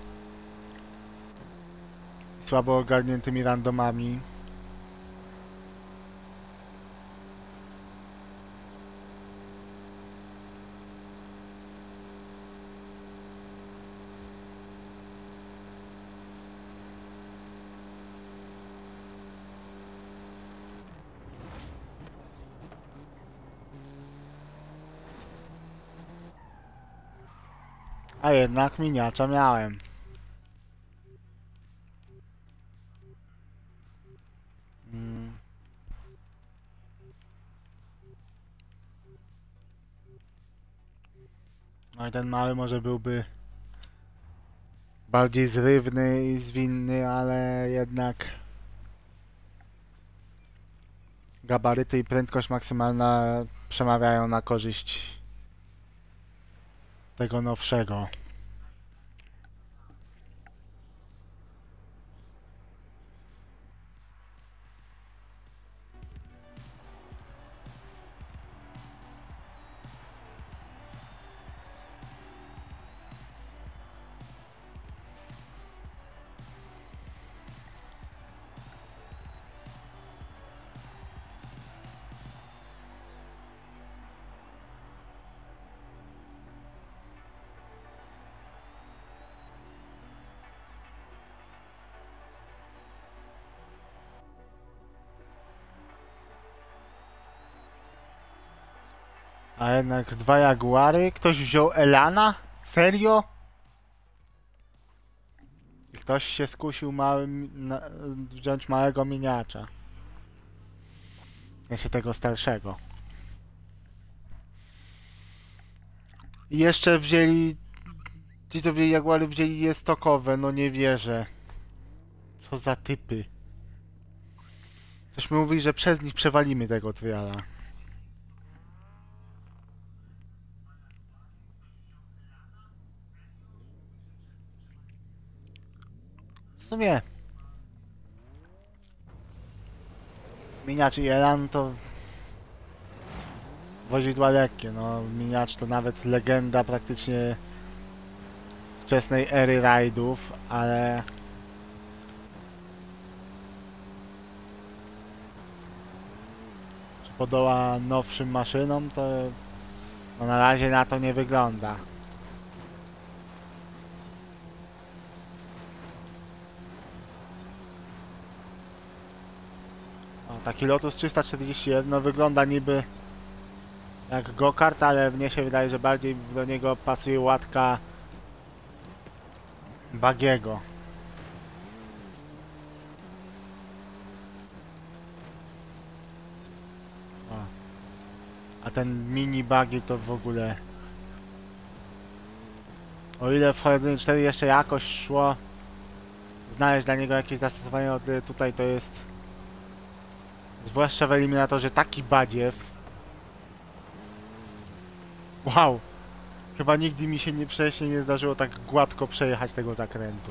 słabo ogarniętymi randomami. A jednak miniacza miałem. Mm. No i ten mały może byłby bardziej zrywny i zwinny, ale jednak gabaryty i prędkość maksymalna przemawiają na korzyść tego nowszego. A jednak dwa Jaguary? Ktoś wziął Elana? Serio? I ktoś się skusił wziąć małego miniacza. Jeszcze tego starszego. I jeszcze wzięli... Ci co wzięli Jaguary wzięli je stokowe, no nie wierzę. Co za typy. Coś mi mówi, że przez nich przewalimy tego triala. W sumie miniacz i Elan to wozidła lekkie, no miniacz to nawet legenda praktycznie wczesnej ery rajdów, ale czy podoła nowszym maszynom, to no, na razie na to nie wygląda. Taki Lotus 341 no, wygląda niby jak go-kart, ale mnie się wydaje, że bardziej do niego pasuje łatka Bagiego. A ten mini buggy to w ogóle... O ile w Horizon 4 jeszcze jakoś szło znaleźć dla niego jakieś zastosowanie, o tyle tutaj to jest... Zwłaszcza w Eliminatorze taki badziew. Wow! Chyba nigdy mi się wcześniej nie zdarzyło tak gładko przejechać tego zakrętu.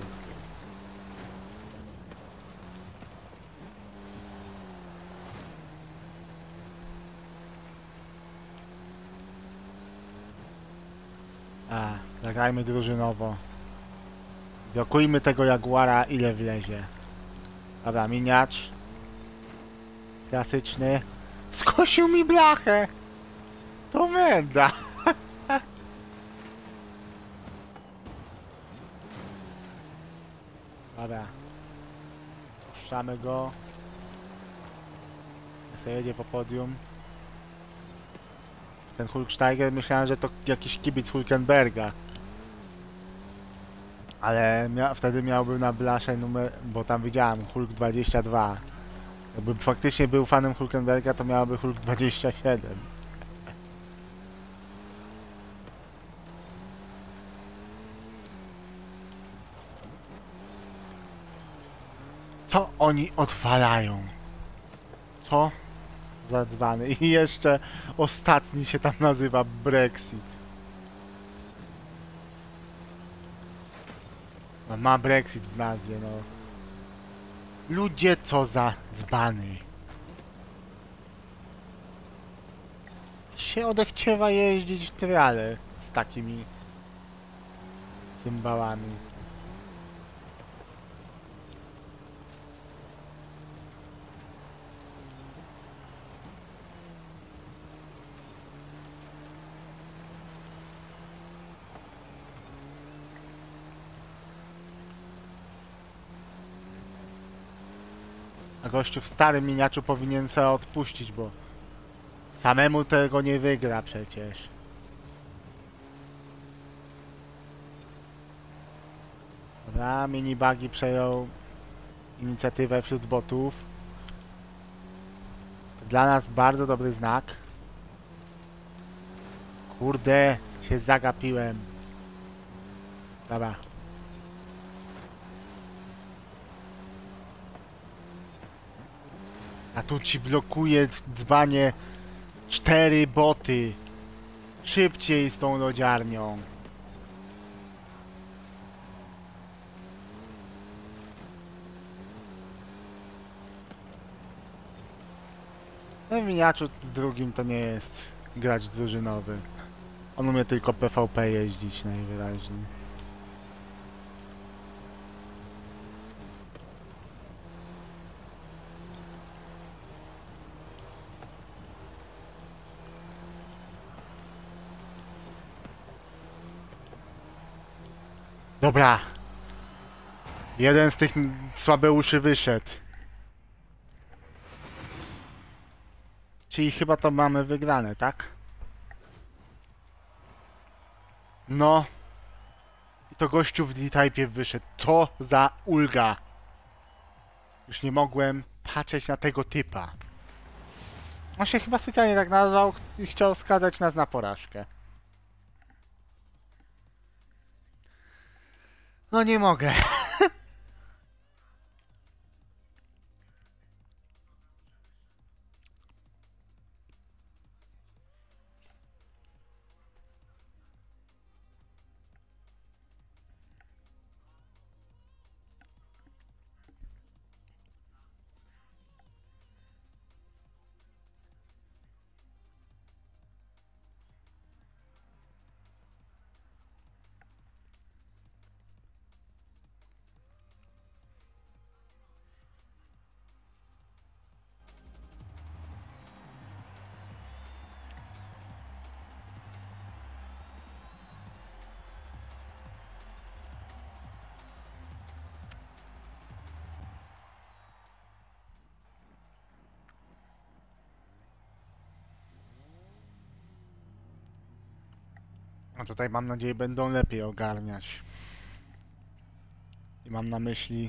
Zagrajmy drużynowo. Blokujmy tego Jaguara ile wlezie. Dobra, miniacz. Klasyczny. Skosił mi blachę! To menda! Dobra. Puszczamy go. Jak sobie jedzie po podium. Ten Hulksteiger, myślałem, że to jakiś kibic Hulkenberga. Ale wtedy miałbym na blasze numer, bo tam widziałem Hulk 22. Jakbym faktycznie był fanem Hulkenberga, to miałaby Hulk 27. Co oni odwalają? Co? Za dzbany. I jeszcze ostatni się tam nazywa Brexit. No, ma Brexit w nazwie, no. Ludzie, co za dzbany. Się odechciewa jeździć w triale z takimi cymbałami. A gościu w starym miniaczu powinien sobie odpuścić, bo samemu tego nie wygra przecież. Dobra, minibuggy przejął inicjatywę wśród botów. To dla nas bardzo dobry znak. Kurde, się zagapiłem. Dobra. A tu ci blokuje dzbanie 4 boty. Szybciej z tą lodziarnią. No w miniaczu drugim to nie jest gracz drużynowy. On umie tylko PvP jeździć najwyraźniej. Dobra. Jeden z tych słabeuszy wyszedł. Czyli chyba to mamy wygrane, tak? No. I to gościu w D-Type wyszedł. Co za ulga. Już nie mogłem patrzeć na tego typa. On się chyba specjalnie tak nazwał i chciał skazać nas na porażkę. No nie mogę. No tutaj mam nadzieję będą lepiej ogarniać. I mam na myśli...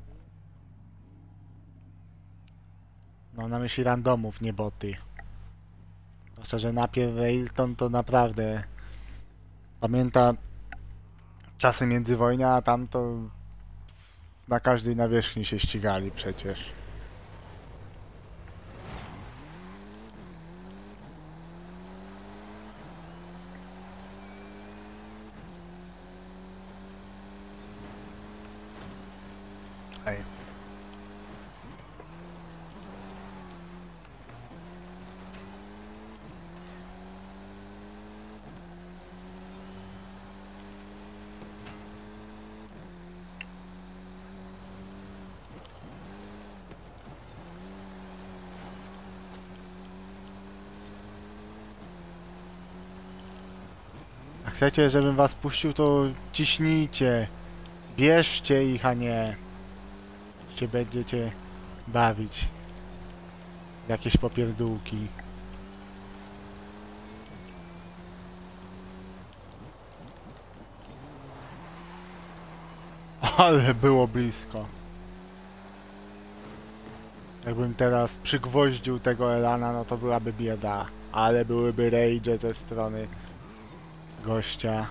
Mam na myśli randomów, nie boty. Zwłaszcza, że najpierw Railton to naprawdę... Pamięta czasy międzywojnia, a tam to... Na każdej nawierzchni się ścigali przecież. Hej. A chcecie, żebym was puścił, to ciśnijcie. Bierzcie ich, a nie... się będziecie bawić w jakieś popierdółki. Ale było blisko. Jakbym teraz przygwoździł tego Elana, no to byłaby bieda. Ale byłyby rage ze strony gościa.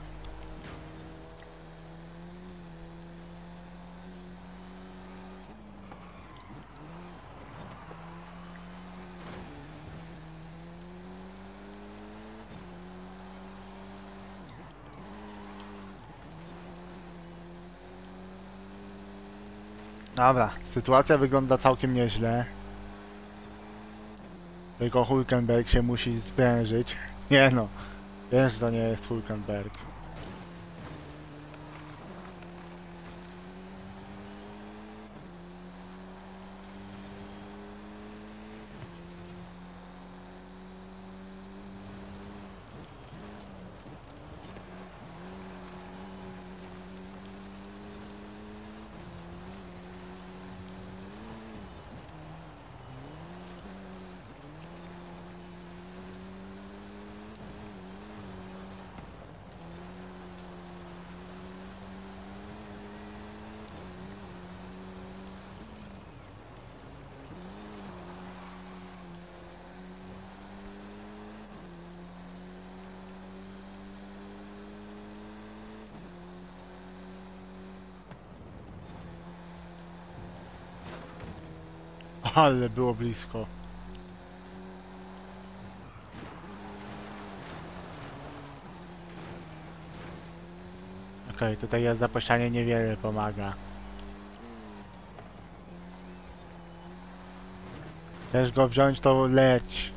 Dobra, sytuacja wygląda całkiem nieźle. Tylko Hulkenberg się musi sprężyć. Nie no, wiesz, że to nie jest Hulkenberg. Ale było blisko. Okej, tutaj jazda po ścianie niewiele pomaga. Chcesz go wziąć, to leć.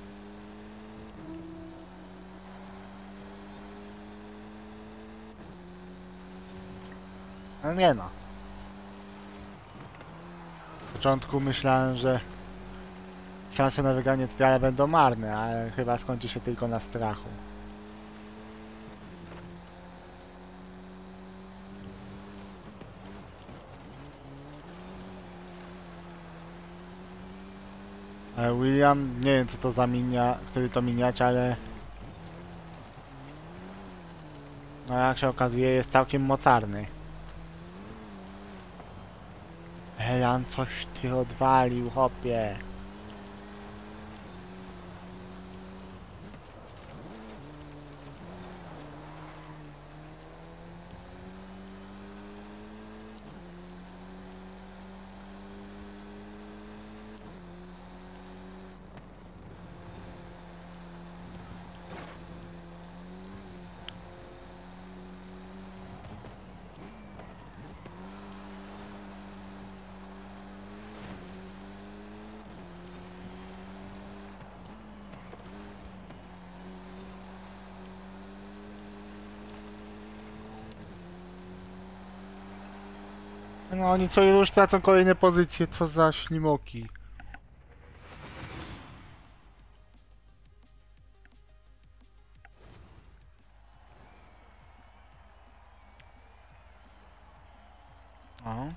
No nie no. W początku myślałem, że szanse na wygranie triala będą marne, ale chyba skończy się tylko na strachu. Ale William, nie wiem co to za który to miniacz, ale no jak się okazuje jest całkiem mocarny. Elan, coś ty odwalił, hopie. No oni co już tracą kolejne pozycje, co za ślimoki. O.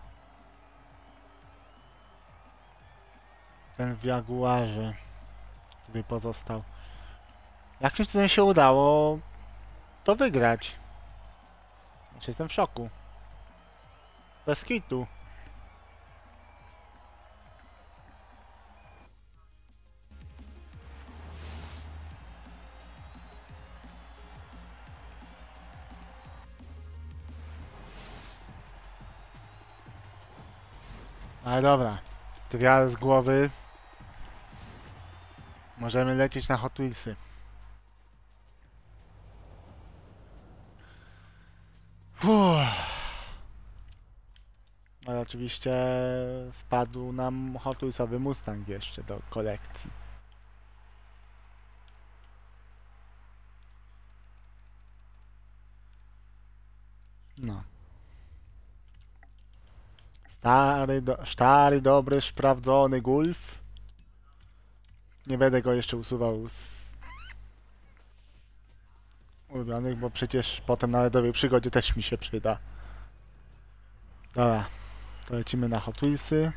Ten w Jaguarze, który pozostał. Jakimś cudem się udało to wygrać. Znaczy, jestem w szoku. Bez kitu. Ale dobra. Trial z głowy. Możemy lecieć na Hot Wheelsy. Ale oczywiście wpadł nam Hot Wheelsowy Mustang jeszcze do kolekcji. No. Stary, dobry, sprawdzony Golf. Nie będę go jeszcze usuwał z ulubionych, bo przecież potem na ledowej przygodzie też mi się przyda. Dobra, to lecimy na Hot Wheelsy.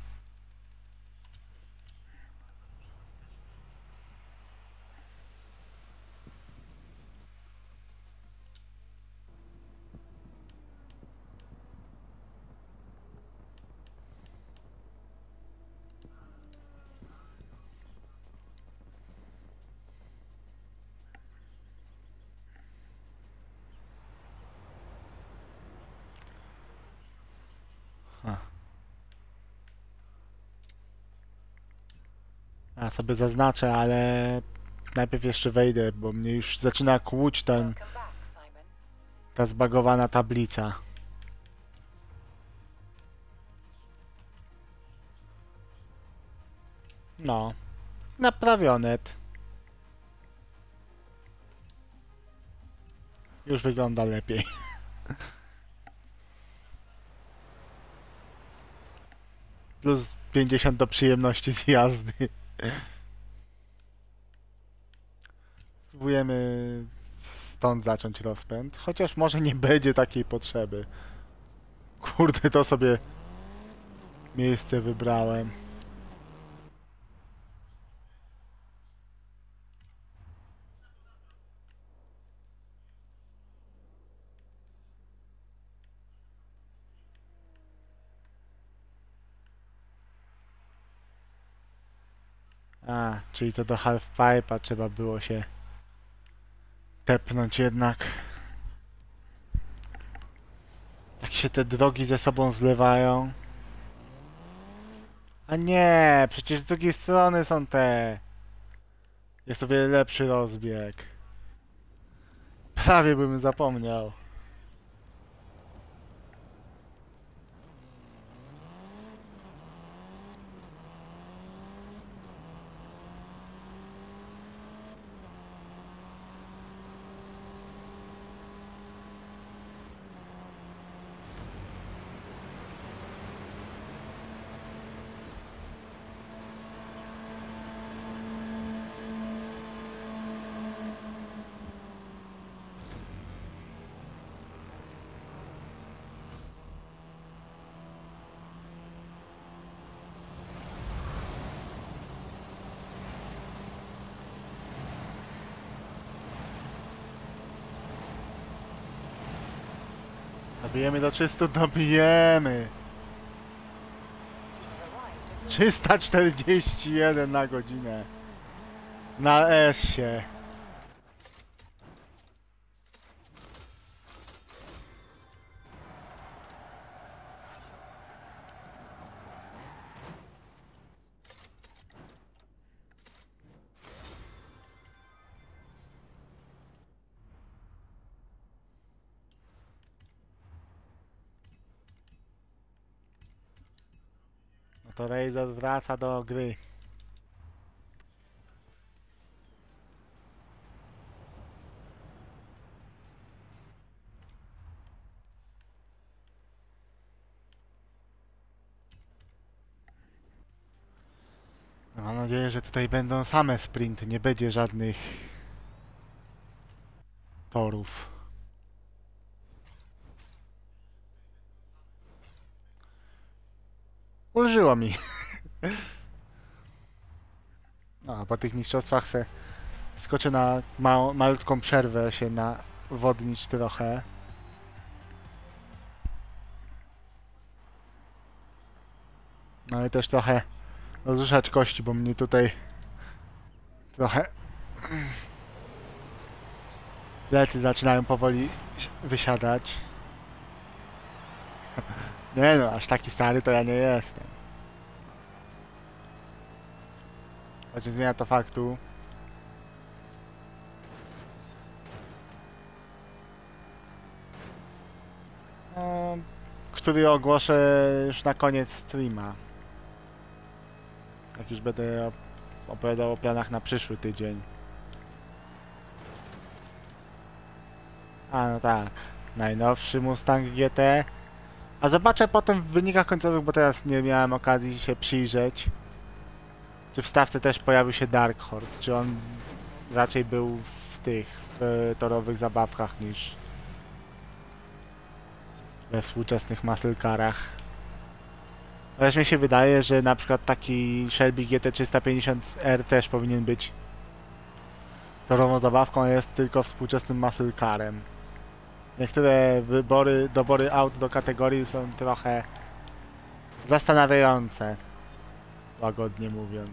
Ja sobie zaznaczę, ale najpierw jeszcze wejdę, bo mnie już zaczyna kłuć ta zbagowana tablica. No, naprawionet. Już wygląda lepiej. Plus 50 do przyjemności z jazdy. Spróbujemy stąd zacząć rozpęd, chociaż może nie będzie takiej potrzeby. Kurde, to sobie miejsce wybrałem. A, czyli to do halfpipe'a trzeba było się tepnąć jednak. Jak się te drogi ze sobą zlewają. A nie, przecież z drugiej strony są te. Jest o wiele lepszy rozbieg. Prawie bym zapomniał. Dobijemy do 300, dobijemy! 341 na godzinę. Na S-ie. No to Razor wraca do gry. Mam nadzieję, że tutaj będą same sprinty, nie będzie żadnych torów. Ulżyło mi. No, a po tych mistrzostwach se skoczę na malutką przerwę się nawodnić trochę. No i też trochę rozruszać kości, bo mnie tutaj trochę plecy zaczynają powoli wysiadać. Nie no, aż taki stary to ja nie jestem. Choć nie zmienia to faktu. No, który ogłoszę już na koniec streama. Jak już będę opowiadał o planach na przyszły tydzień. A no tak, najnowszy Mustang GT. A zobaczę potem w wynikach końcowych, bo teraz nie miałem okazji się przyjrzeć. Czy w stawce też pojawił się Dark Horse, czy on raczej był w tych torowych zabawkach niż we współczesnych muscle carach. Chociaż mi się wydaje, że na przykład taki Shelby GT350R też powinien być torową zabawką, a jest tylko współczesnym muscle carem. Niektóre dobory aut do kategorii są trochę zastanawiające, łagodnie mówiąc.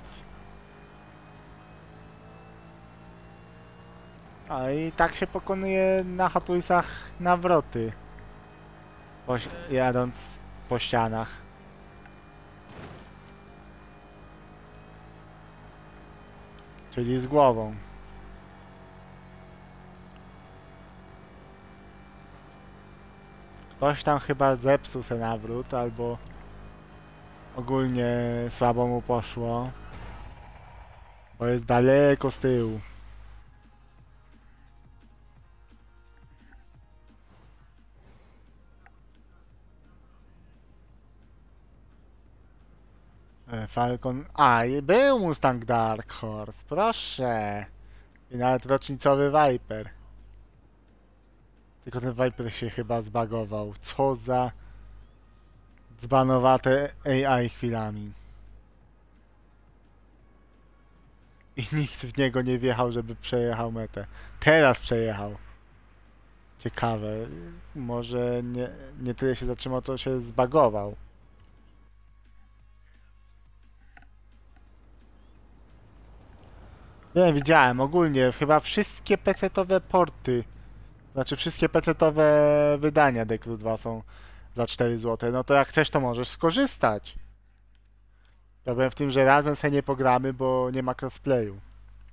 A i tak się pokonuje na Hot Wheelsach nawroty, jadąc po ścianach. Czyli z głową. Ktoś tam chyba zepsuł se nawrót, albo ogólnie słabo mu poszło, bo jest daleko z tyłu. Falcon... A, i był Mustang Dark Horse, proszę! I nawet rocznicowy Viper. Tylko ten Viper się chyba zbagował. Co za dzbanowate AI chwilami. I nikt w niego nie wjechał, żeby przejechał metę. Teraz przejechał. Ciekawe. Może nie tyle się zatrzymał, co się zbagował. Nie, widziałem. Ogólnie chyba wszystkie PC-towe porty, znaczy wszystkie PC-towe wydania Dekru 2 są za 4 zł. No to jak chcesz, to możesz skorzystać. Problem w tym, że razem sobie nie pogramy, bo nie ma crossplayu.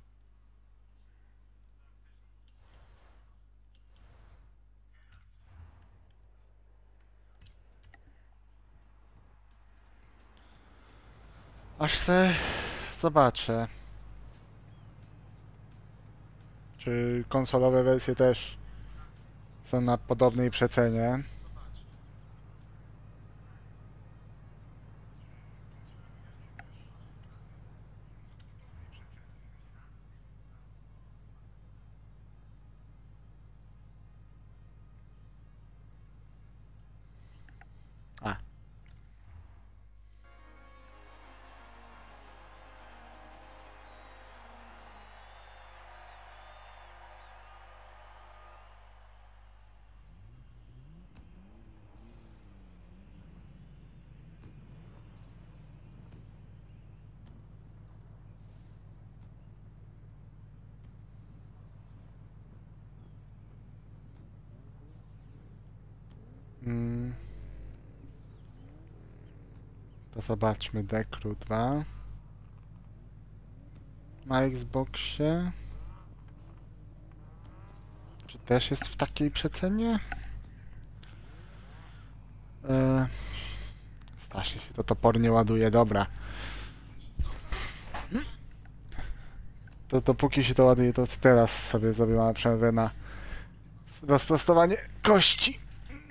Aż se zobaczę, czy konsolowe wersje też są na podobnej przecenie. A. Mm. To zobaczmy Decru 2 na Xboxie. Czy też jest w takiej przecenie? Strasznie się to topornie ładuje, dobra. To dopóki się to ładuje, to teraz sobie zrobię małą przerwę na rozprostowanie kości.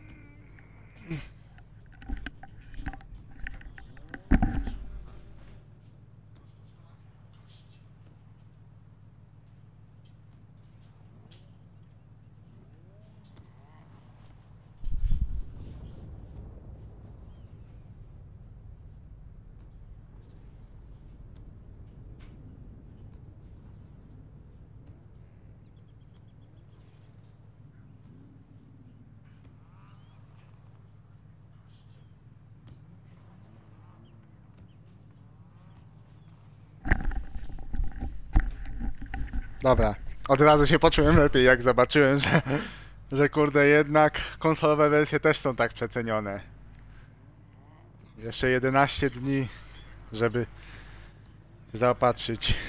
Dobra, od razu się poczułem lepiej, jak zobaczyłem, że kurde, jednak konsolowe wersje też są tak przecenione. Jeszcze 11 dni, żeby zaopatrzyć.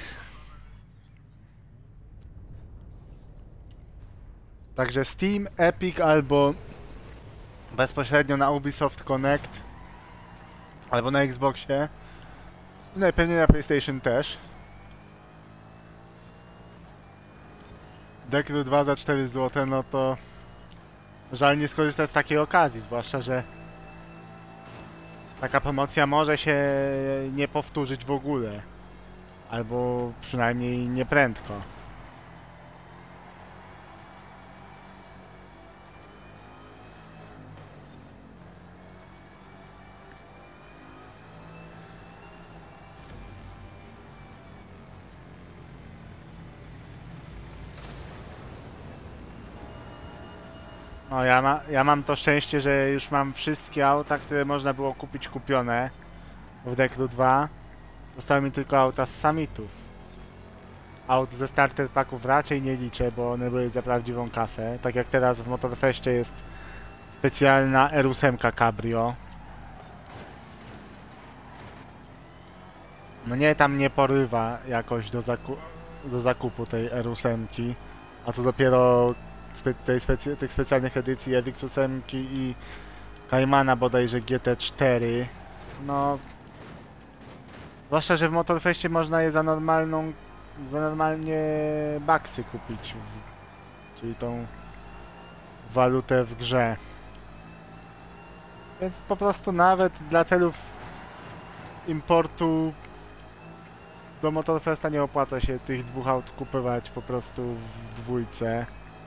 Także Steam, Epic albo bezpośrednio na Ubisoft Connect, albo na Xboxie, no i pewnie na PlayStation też. Decru 2 za 4 zł, no to żal nie skorzystać z takiej okazji, zwłaszcza, że taka promocja może się nie powtórzyć w ogóle. Albo przynajmniej nie prędko. No ja mam to szczęście, że już mam wszystkie auta, które można było kupić kupione w Decru 2. Zostały mi tylko auta z summitów. Aut ze starter packów raczej nie liczę, bo one były za prawdziwą kasę. Tak jak teraz w Motorfestie jest specjalna R8 Cabrio. No nie, tam nie porywa jakoś do zakupu tej R8, a to dopiero tych specjalnych edycji RX8 i Caymana bodajże GT4. No, zwłaszcza, że w Motorfestie można je za normalnie baksy kupić, czyli tą walutę w grze. Więc po prostu nawet dla celów importu do Motorfesta nie opłaca się tych dwóch aut kupować po prostu w dwójce.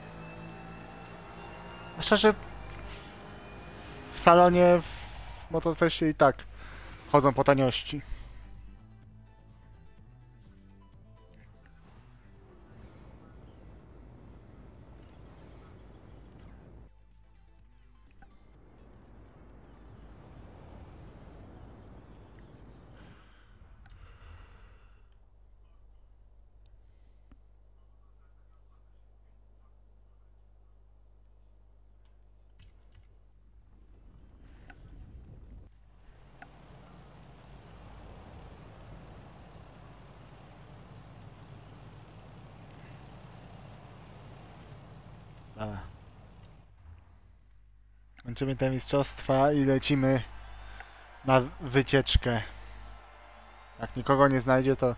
A szczerze, w salonie w Motorfestie i tak chodzą po taniości. A. Kończymy te mistrzostwa i lecimy na wycieczkę. Jak nikogo nie znajdzie, to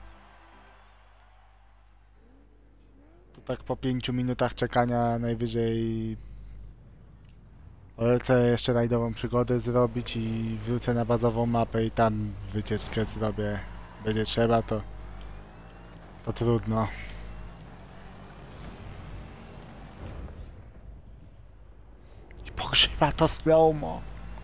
tak po 5 minutach czekania najwyżej polecę jeszcze rajdową przygodę zrobić i wrócę na bazową mapę i tam wycieczkę zrobię. Będzie trzeba, to trudno. I pokrzywa to slow-mo.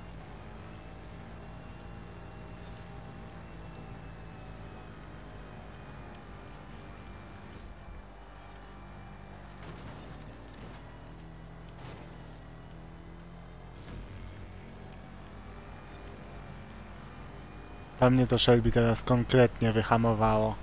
A mnie to Shelby teraz konkretnie wyhamowało.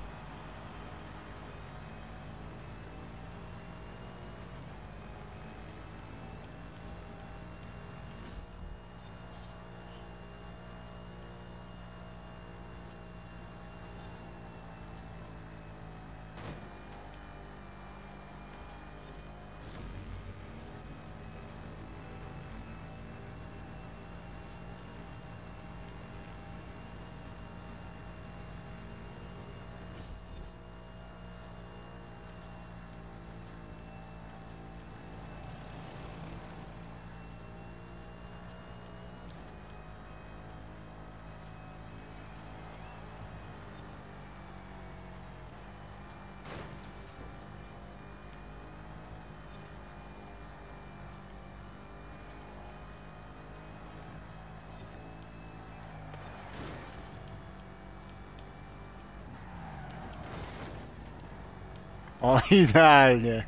O, idealnie.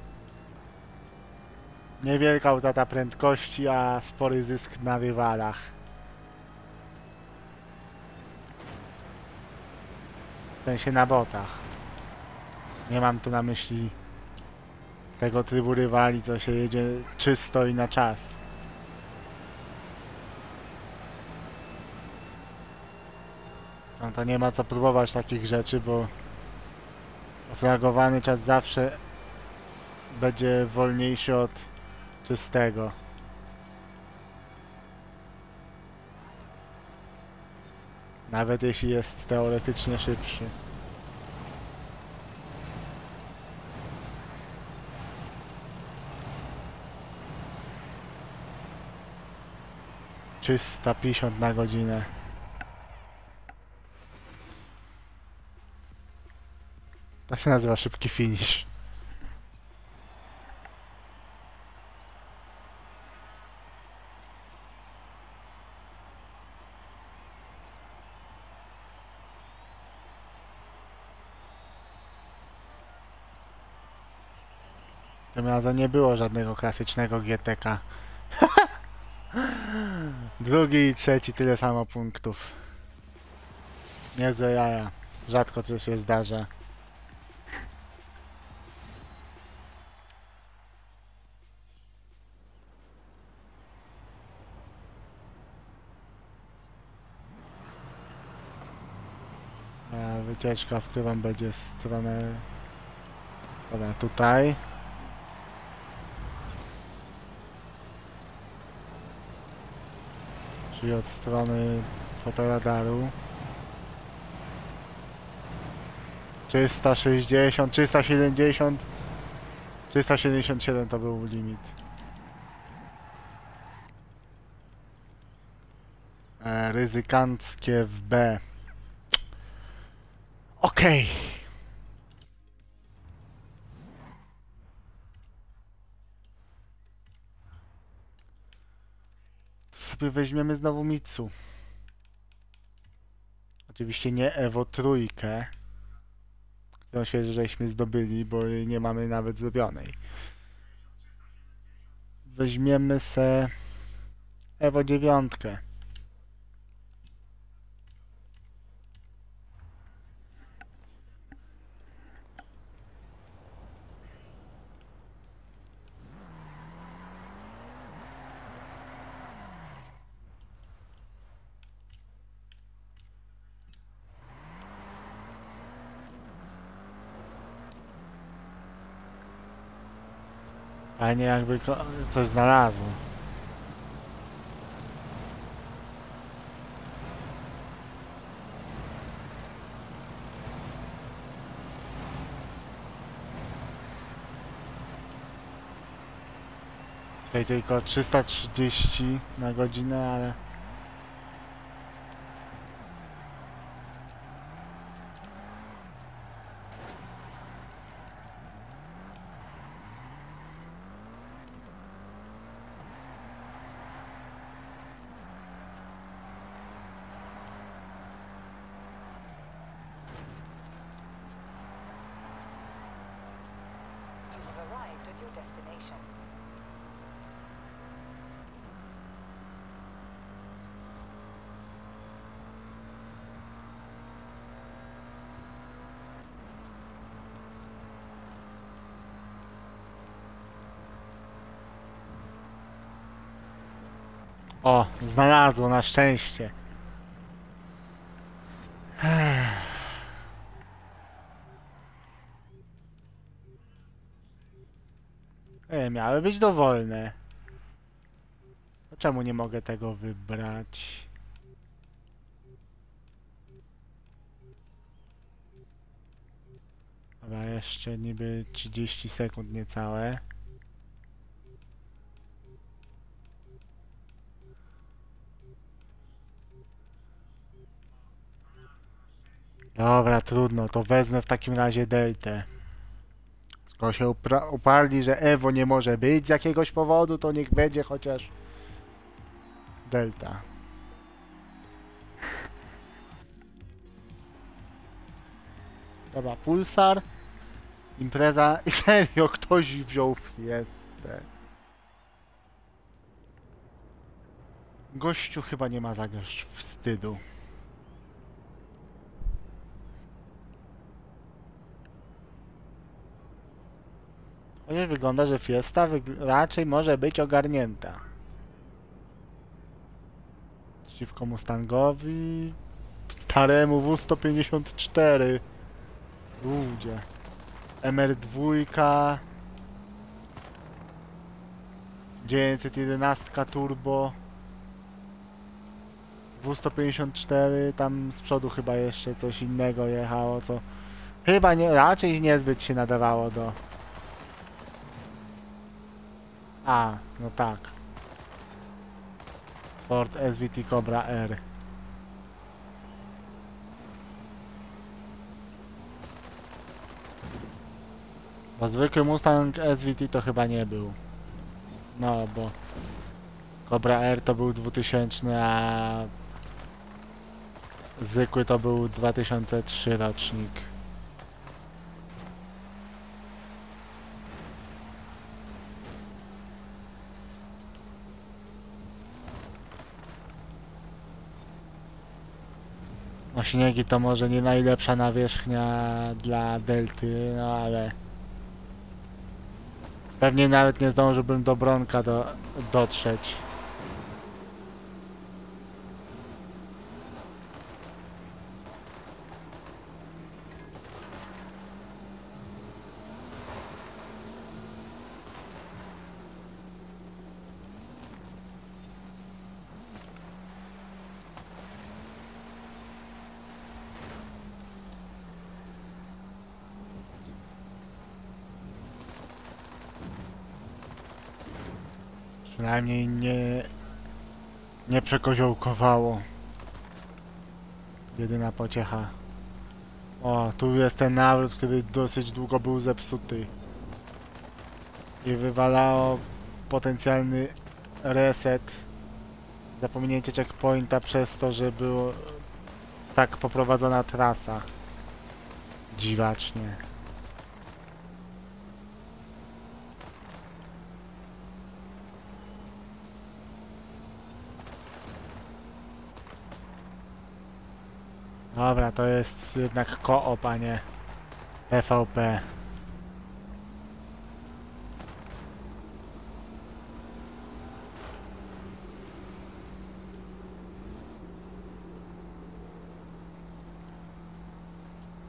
Niewielka utrata prędkości, a spory zysk na rywalach. W sensie na botach. Nie mam tu na myśli tego trybu rywali, co się jedzie czysto i na czas. No to nie ma co próbować takich rzeczy, bo ofragowany czas zawsze będzie wolniejszy od czystego. Nawet jeśli jest teoretycznie szybszy. Czysta 50 na godzinę. To się nazywa szybki finish. Tym razem nie było żadnego klasycznego GTK. Drugi i trzeci tyle samo punktów. Niezłe jaja. Rzadko coś się zdarza. A wycieczka, w którą będzie stronę... Dobra, tutaj. Czyli od strony fotoradaru. 360, 370, 377 to był limit. Ryzykanckie w B. Okej. To sobie weźmiemy znowu Mitsu. Oczywiście nie Evo trójkę, którą się żeśmy zdobyli, bo jej nie mamy nawet zrobionej. Weźmiemy se Evo 9. Fajnie jakby coś znalazł. Tutaj tylko 330 na godzinę, ale... You've arrived at your destination. O, znalazło na szczęście. Miały być dowolne. To czemu nie mogę tego wybrać? Dobra, jeszcze niby 30 sekund niecałe. Dobra, trudno, to wezmę w takim razie Deltę. Skoro się uparli, że Evo nie może być z jakiegoś powodu, to niech będzie chociaż Delta. Dobra, Pulsar. Impreza. I serio, ktoś wziął Fiestę. Gościu chyba nie ma za grosz wstydu. Chociaż wygląda, że Fiesta raczej może być ogarnięta. Przeciwko Mustangowi... Staremu W154. Ludzie. MR2... 911 turbo. W154, tam z przodu chyba jeszcze coś innego jechało, co chyba nie, raczej niezbyt się nadawało do... A, no tak. Ford SVT Cobra R. Bo zwykły Mustang SVT to chyba nie był. No, bo Cobra R to był 2000, a zwykły to był 2003 rocznik. No śniegi to może nie najlepsza nawierzchnia dla Delty, no ale pewnie nawet nie zdążyłbym do Bronka dotrzeć. Przynajmniej nie przekoziołkowało. Jedyna pociecha. O, tu jest ten nawrót, który dosyć długo był zepsuty. I wywalało potencjalny reset. Zapomnienie checkpointa przez to, że była tak poprowadzona trasa. Dziwacznie. Dobra, to jest jednak koop, a nie PvP.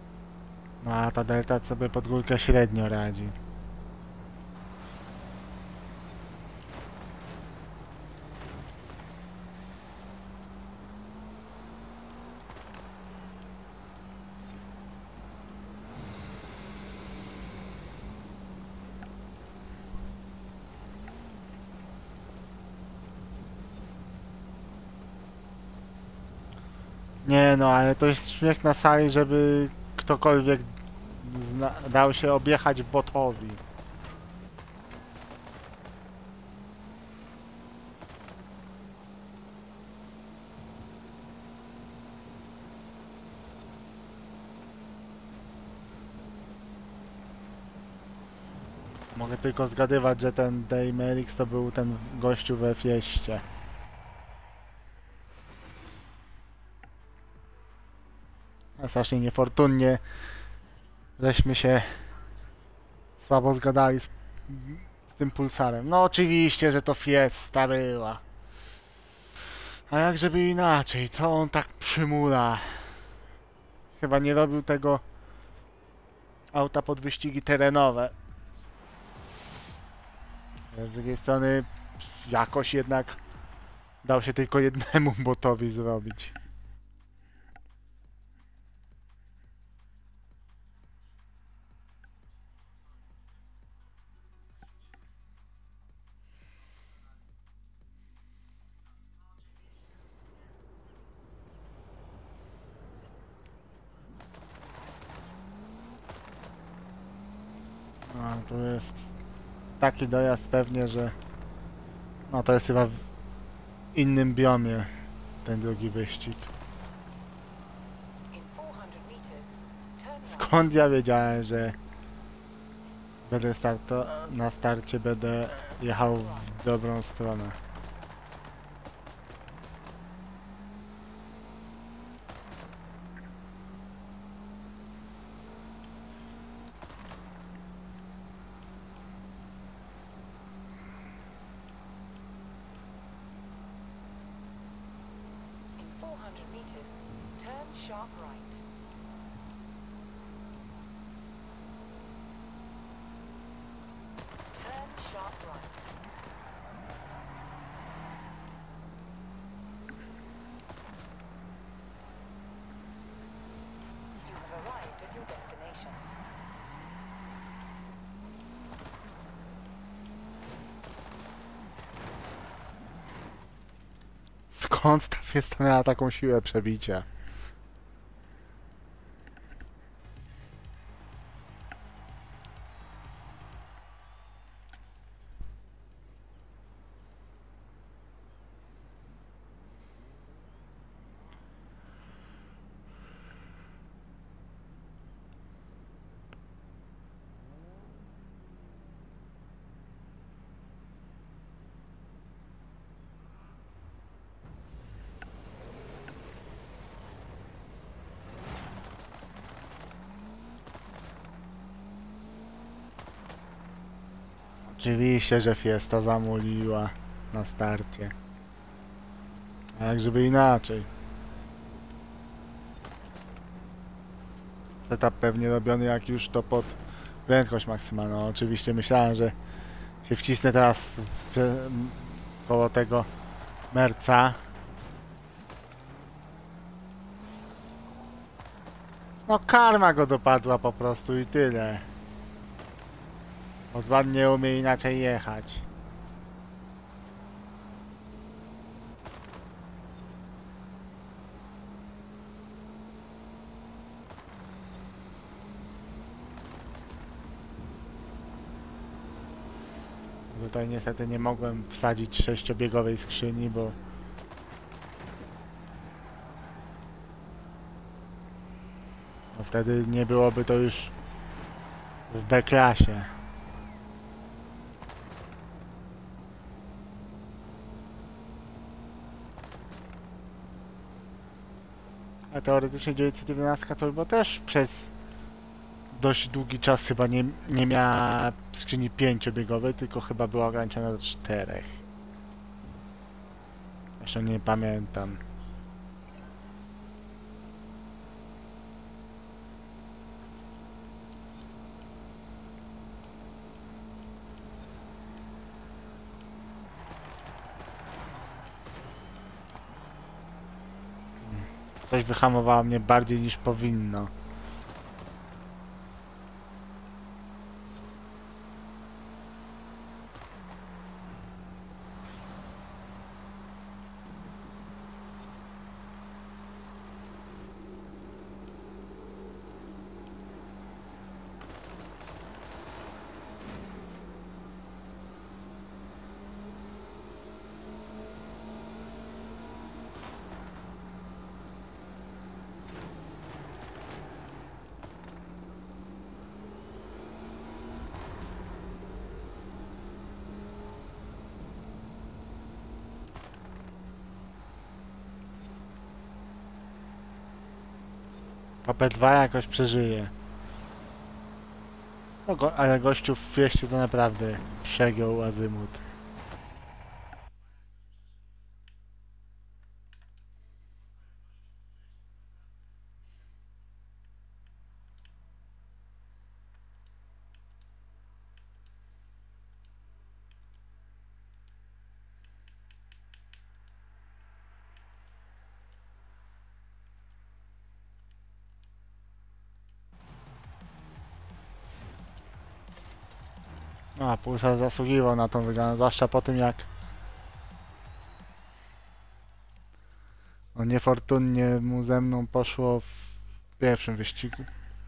No a ta Delta sobie pod górkę średnio radzi. Nie no, ale to jest śmiech na sali, żeby ktokolwiek dał się objechać botowi. Mogę tylko zgadywać, że ten Daymerix to był ten gościu we Fieście. A strasznie niefortunnie żeśmy się słabo zgadali z tym pulsarem. No oczywiście, że to Fiesta była. A jak żeby inaczej, co on tak przymula? Chyba nie robił tego auta pod wyścigi terenowe. Z drugiej strony jakoś jednak dał się tylko jednemu botowi zrobić. No, tu jest taki dojazd pewnie, że no to jest chyba w innym biomie ten drugi wyścig. In 400 meters, turn right. Skąd ja wiedziałem, że będę na starcie będę jechał w dobrą stronę. In 400 meters, turn sharp right. Turn sharp right. You have arrived at your destination. Skąd ta Fiesta miała taką siłę przebicia? Oczywiście, że Fiesta zamuliła na starcie. A jak żeby inaczej. Setup pewnie robiony jak już to pod prędkość maksymalną. Oczywiście myślałem, że się wcisnę teraz koło tego Merca. No karma go dopadła po prostu i tyle. Bo ładnie umie inaczej jechać. Tutaj niestety nie mogłem wsadzić 6-biegowej skrzyni, bo wtedy nie byłoby to już w B-klasie. A teoretycznie 911 Turbo też przez dość długi czas chyba nie miała skrzyni 5-biegowej, tylko chyba była ograniczona do 4. Jeszcze nie pamiętam. Coś wyhamowało mnie bardziej niż powinno. P2 jakoś przeżyje. No ale gościu w Fieście to naprawdę przegiął azymut. No, a Pulsar zasługiwał na tą wygraną, zwłaszcza po tym jak no niefortunnie mu ze mną poszło w pierwszym wyścigu.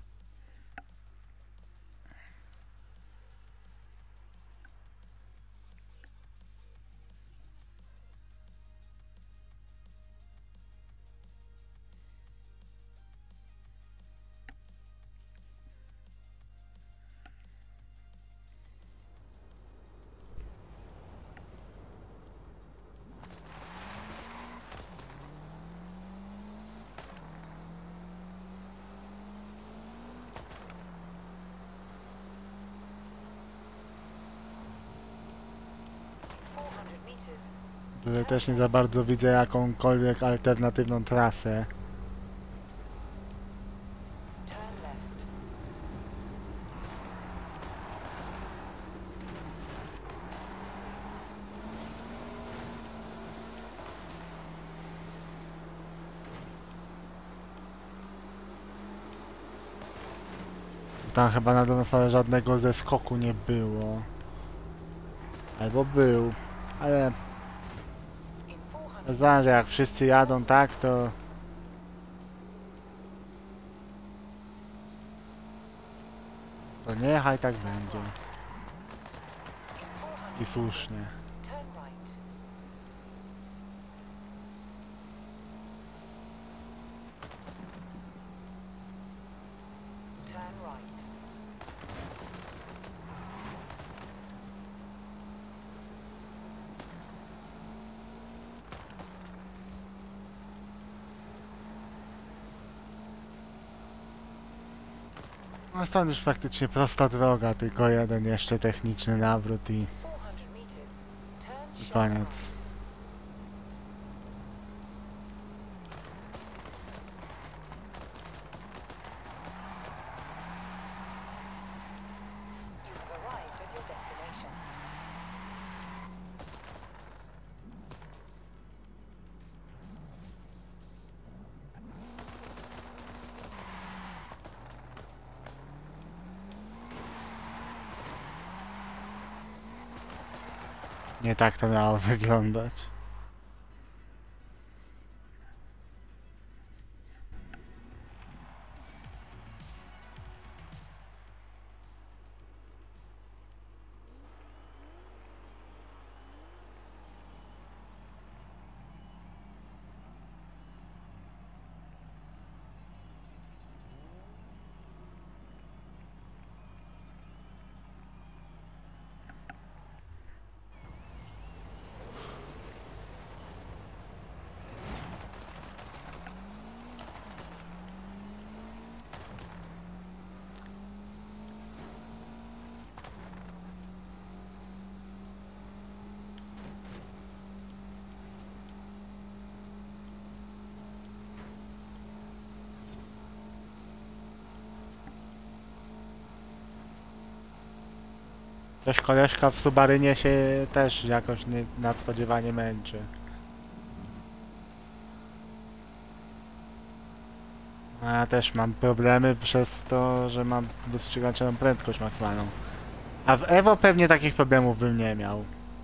Tutaj też nie za bardzo widzę jakąkolwiek alternatywną trasę. Turn left. Tam chyba na dobrą sprawę żadnego zeskoku nie było. Albo był, ale In 400 znam, że jak wszyscy jadą tak, to niechaj tak będzie. I słusznie. turn right. Turn right. No stąd już praktycznie prosta droga, tylko jeden jeszcze techniczny nawrót i 400 meters. Turn sharp koniec. right. You have arrived at your destination. Nie tak to miało wyglądać. Też koleżka w Subarynie się też jakoś nadspodziewanie męczy. A ja też mam problemy przez to, że mam dostrzeganą prędkość maksymalną. A w Evo pewnie takich problemów bym nie miał.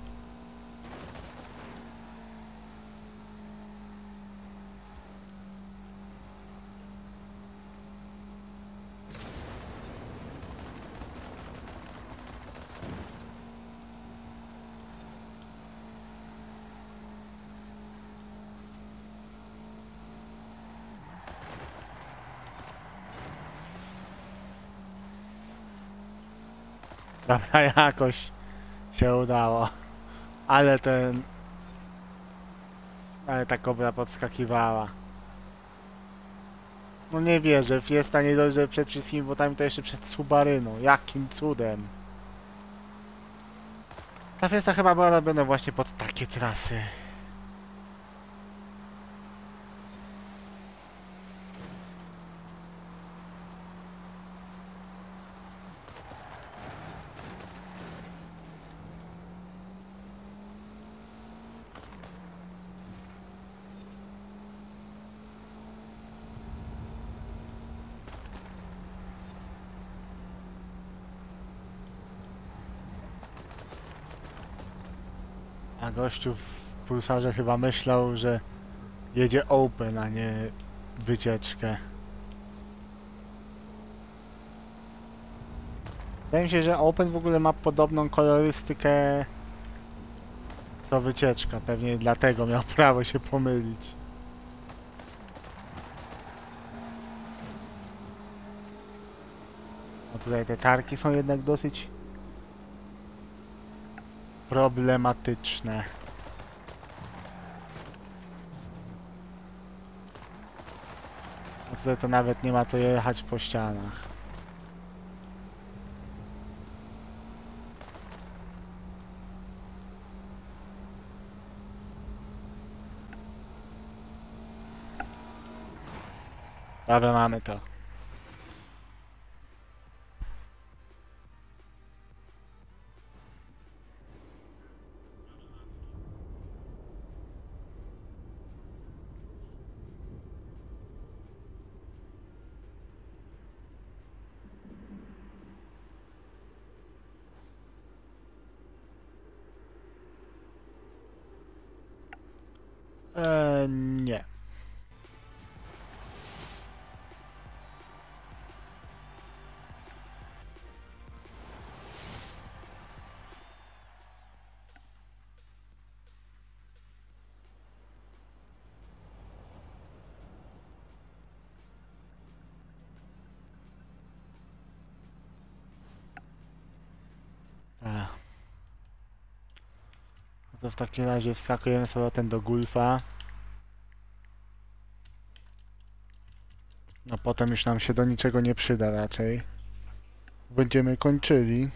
Dobra, jakoś się udało. Ale ten... Ale ta kobra podskakiwała. No nie wierzę, Fiesta nie dość, że przed wszystkimi botami, to jeszcze przed Subaryną. Jakim cudem. Ta Fiesta chyba była robiona właśnie pod takie trasy. A gościu w Pulsarze chyba myślał, że jedzie Open, a nie wycieczkę. Wydaje mi się, że Open w ogóle ma podobną kolorystykę co wycieczka. Pewnie dlatego miał prawo się pomylić. No tutaj te tarki są jednak dosyć problematyczne. No tutaj to nawet nie ma co jechać po ścianach. Dobra, mamy to. Nie. No to w takim razie wskakujemy sobie ten do Gulfa. No potem już nam się do niczego nie przyda raczej. Będziemy kończyli.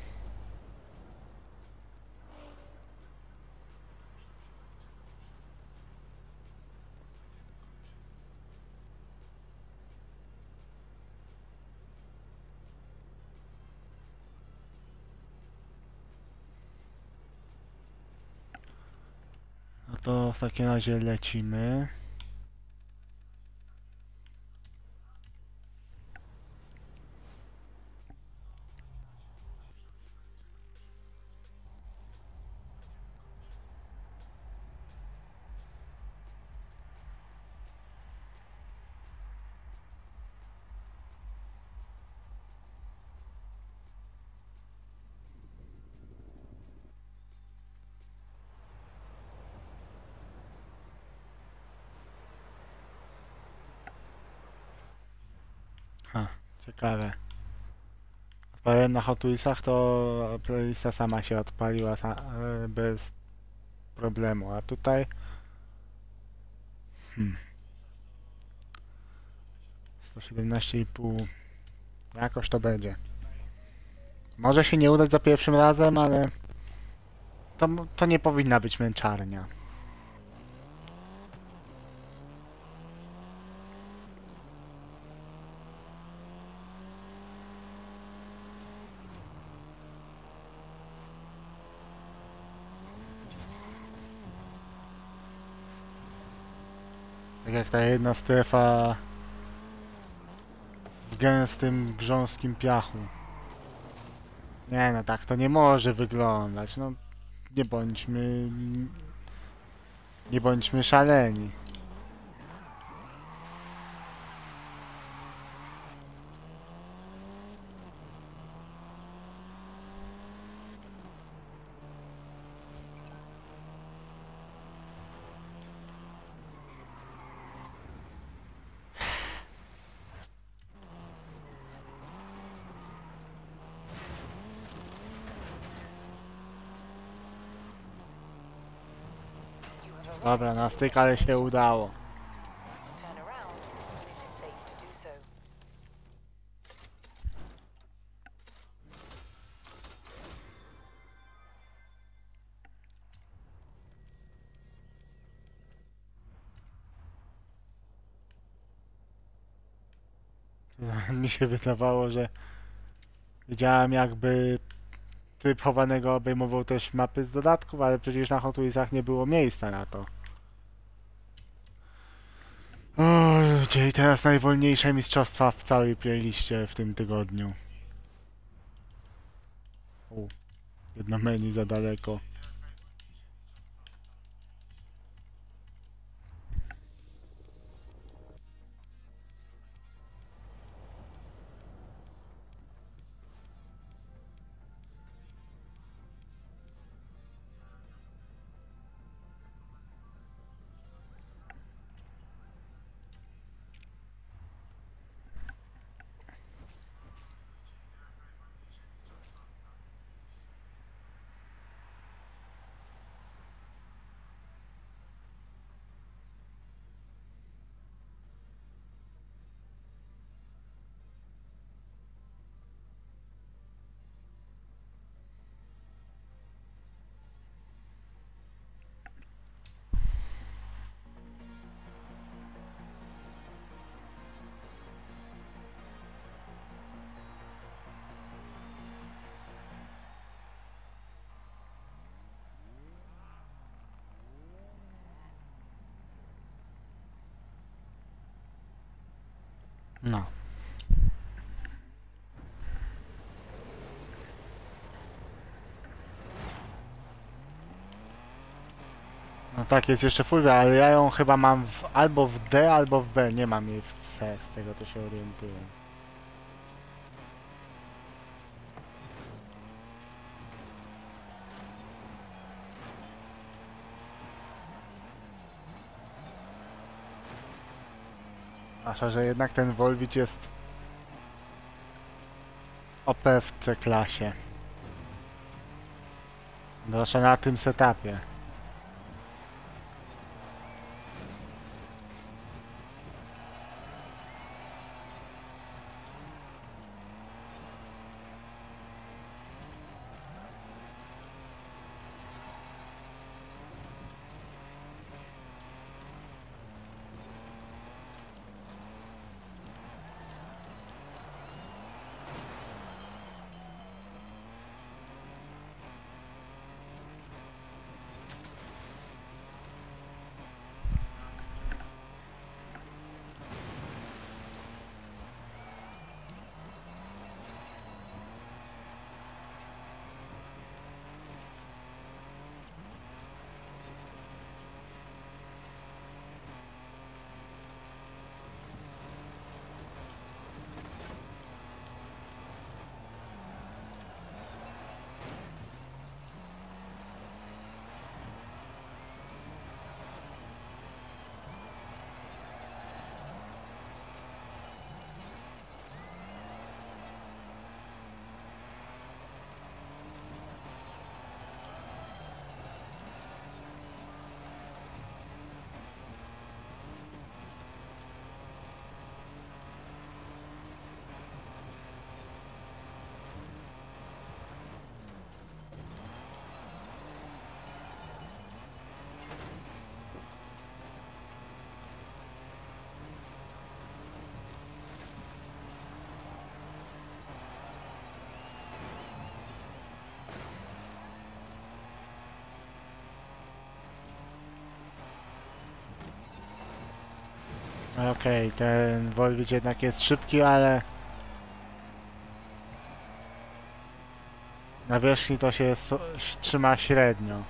No to w takim razie lecimy. Ciekawe. Odpaliłem na Hot Wheelsach, to playlista sama się odpaliła bez problemu, a tutaj 117,5 jakoś to będzie. Może się nie udać za pierwszym razem, ale to nie powinna być męczarnia. Tak jak ta jedna strefa w gęstym, grząskim piachu. Nie no, tak to nie może wyglądać. No, nie bądźmy... Nie bądźmy szaleni. Dobra, na styk, ale się udało. Turn around when it is safe to do so. Mi się wydawało, że widziałem jakby tryb chowanego obejmował też mapy z dodatków, ale przecież na Hot Wheelsach nie było miejsca na to. Oj, ludzie, i teraz najwolniejsze mistrzostwa w całej playliście w tym tygodniu. O, jedno menu za daleko. No. No tak, jest jeszcze full, ale ja ją chyba mam albo w D, albo w B. Nie mam jej w C, z tego to się orientuję. Zwłaszcza, że jednak ten Volvic jest OP w C-klasie. Zwłaszcza na tym setupie. Okej, ten Volvic jednak jest szybki, ale na wierzchni to się trzyma średnio.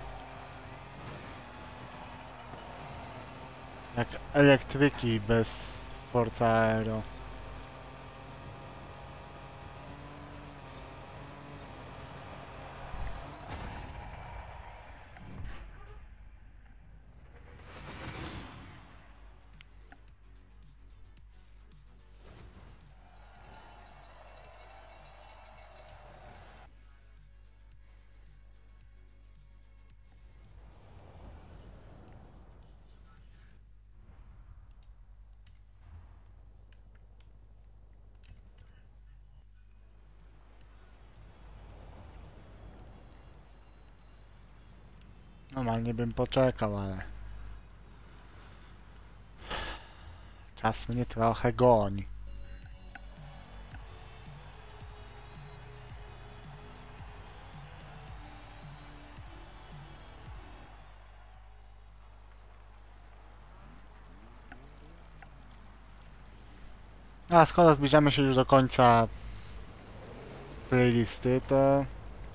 Jak elektryki bez Forza Aero. Normalnie bym poczekał, ale czas mnie trochę goni. A skoro zbliżamy się już do końca playlisty, to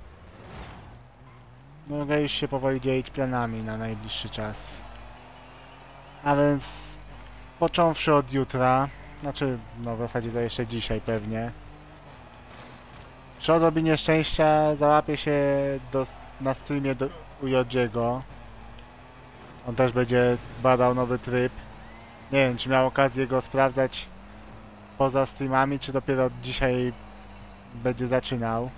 mogę już się powoli dzielić planami na najbliższy czas. A więc począwszy od jutra, znaczy no w zasadzie to jeszcze dzisiaj pewnie. Przy odrobinie szczęścia załapię się na streamie u Jodziego. On też będzie badał nowy tryb. Nie wiem, czy miał okazję go sprawdzać poza streamami, czy dopiero dzisiaj będzie zaczynał.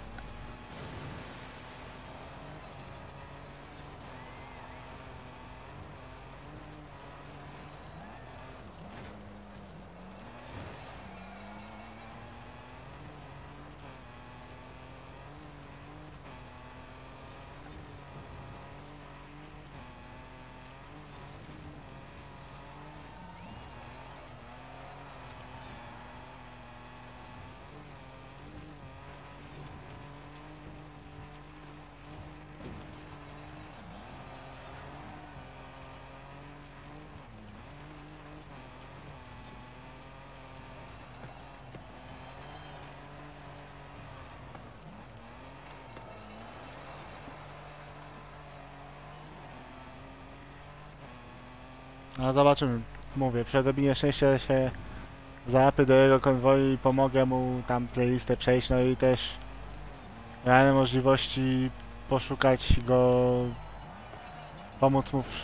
No zobaczymy. Mówię, przy odrobinie szczęścia się załapy do jego konwoju i pomogę mu tam playlistę przejść, no i też realne możliwości poszukać go, pomóc mu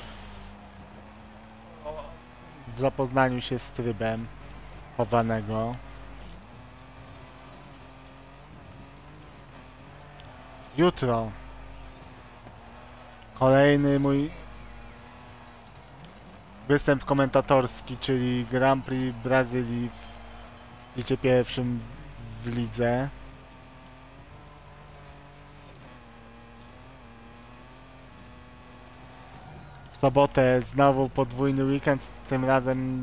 w zapoznaniu się z trybem chowanego. Jutro kolejny mój występ komentatorski, czyli Grand Prix Brazylii w splicie pierwszym w lidze. W sobotę znowu podwójny weekend, tym razem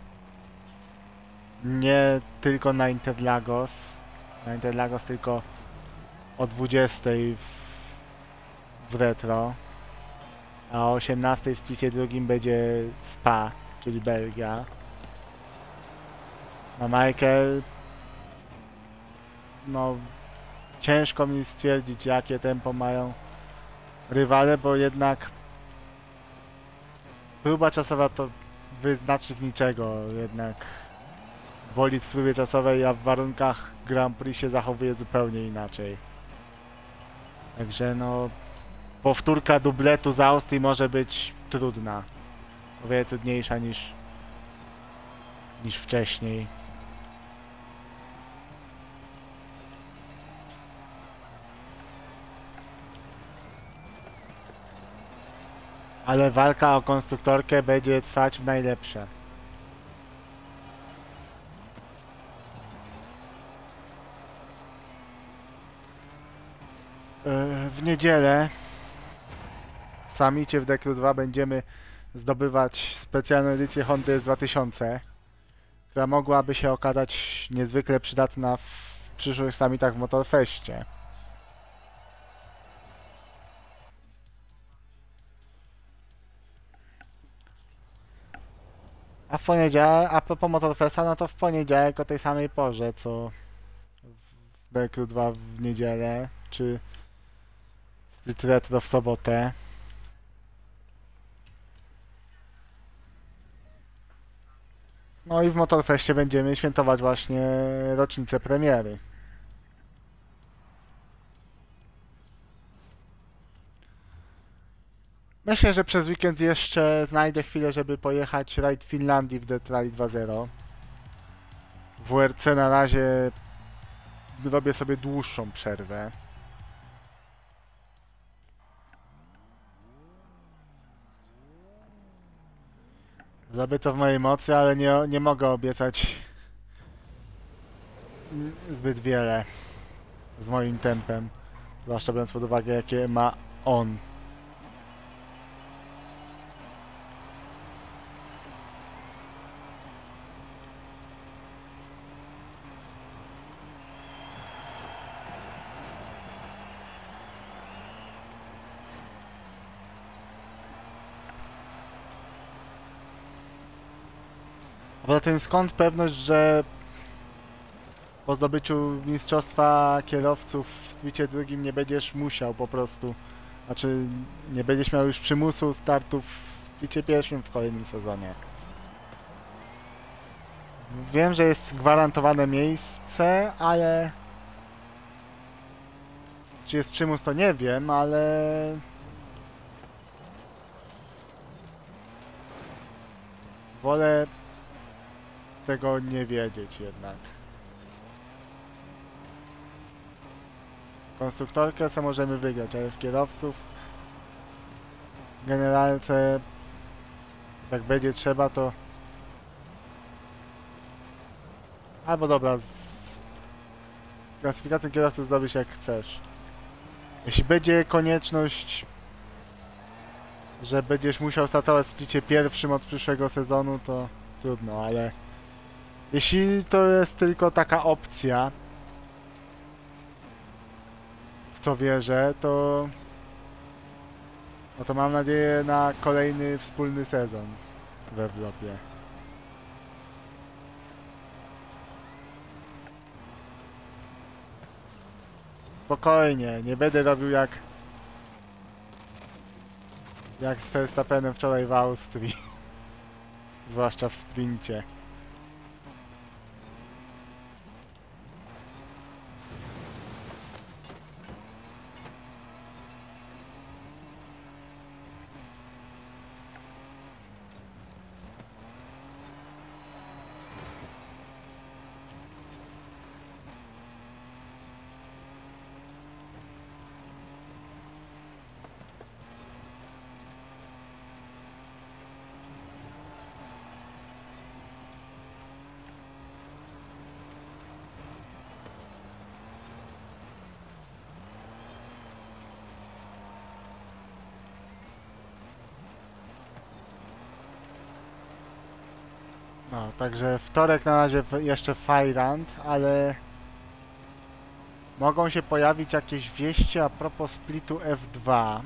nie tylko na Interlagos. Na Interlagos tylko o 20 w Retro. A o 18 w splicie drugim będzie Spa, czyli Belgia. Na Michael, no ciężko mi stwierdzić, jakie tempo mają rywale, bo jednak próba czasowa to wyznacznik niczego, jednak bolid w próbie czasowej, a w warunkach Grand Prix się zachowuje zupełnie inaczej. Także no, powtórka dubletu z Austrii może być trudna. O wiele trudniejsza niż wcześniej. Ale walka o konstruktorkę będzie trwać w najlepsze. W niedzielę w summicie w Dekru 2 będziemy zdobywać specjalną edycję Hondy S2000, która mogłaby się okazać niezwykle przydatna w przyszłych summitach w Motorfestie. A w poniedziałek, a propos Motorfesta, no to w poniedziałek o tej samej porze, co w Dekru 2 w niedzielę, czy Split Retro w sobotę. No i w Motorfestie będziemy świętować właśnie rocznicę premiery. Myślę, że przez weekend jeszcze znajdę chwilę, żeby pojechać rajd Finlandii w Dirt Rally 2.0. W WRC na razie robię sobie dłuższą przerwę. Zrobię co w mojej mocy, ale nie mogę obiecać zbyt wiele z moim tempem. Zwłaszcza biorąc pod uwagę, jakie ma on. A poza tym skąd pewność, że po zdobyciu mistrzostwa kierowców w splicie drugim nie będziesz musiał po prostu. Znaczy, nie będziesz miał już przymusu startów w splicie pierwszym w kolejnym sezonie. Wiem, że jest gwarantowane miejsce, ale... Czy jest przymus, to nie wiem, ale... Wolę tego nie wiedzieć jednak. Konstruktorkę co możemy wygrać, ale w kierowców w generalce jak będzie trzeba to... Albo dobra, z klasyfikacją kierowców zdobyć jak chcesz. Jeśli będzie konieczność, że będziesz musiał startować w splicie pierwszym od przyszłego sezonu, to trudno, ale jeśli to jest tylko taka opcja, w co wierzę, to no to mam nadzieję na kolejny wspólny sezon w Europie. Spokojnie, nie będę robił jak z Verstappenem wczoraj w Austrii. Zwłaszcza w sprincie. No, także wtorek na razie jeszcze Fajrant, ale mogą się pojawić jakieś wieści a propos splitu F2.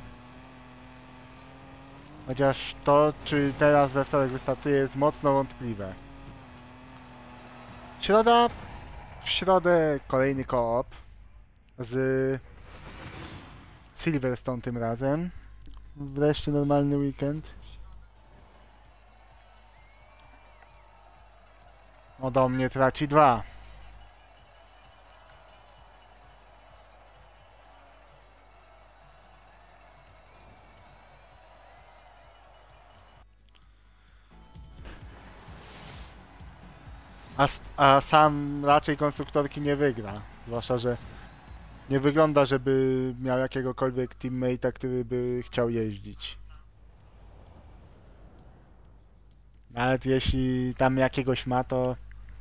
Chociaż to, czy teraz we wtorek wystartuje, jest mocno wątpliwe. W środę kolejny koop z Silverstone tym razem. Wreszcie normalny weekend. Ode mnie traci 2. A sam raczej konstruktorki nie wygra. Zwłaszcza, że nie wygląda, żeby miał jakiegokolwiek teammate'a, który by chciał jeździć. Nawet jeśli tam jakiegoś ma, to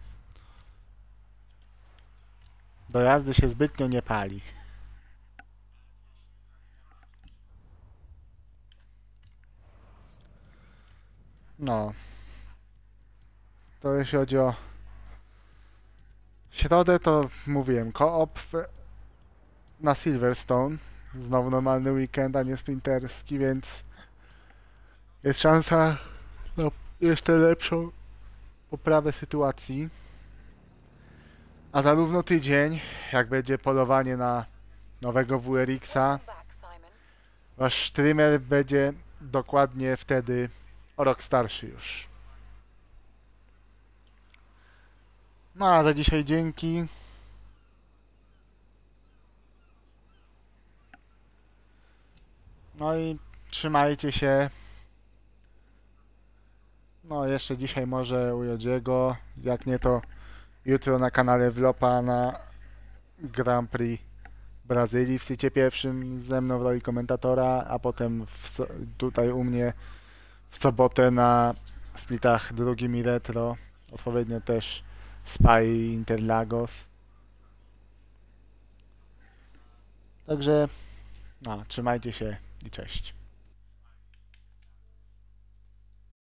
do jazdy się zbytnio nie pali. No. To jeśli chodzi o środę, to mówiłem, koop na Silverstone. Znowu normalny weekend, a nie sprinterski, więc jest szansa na jeszcze lepszą poprawę sytuacji. A zarówno tydzień, jak będzie polowanie na nowego WRX-a, Welcome back, Simon. wasz streamer będzie dokładnie wtedy o rok starszy już. No a za dzisiaj dzięki. No i trzymajcie się. No jeszcze dzisiaj może u Jodziego, jak nie to jutro na kanale Vlopa na Grand Prix Brazylii w splicie pierwszym ze mną w roli komentatora, a potem tutaj u mnie w sobotę na splitach drugim i retro, odpowiednio też Spa i Interlagos. Także no, trzymajcie się i cześć.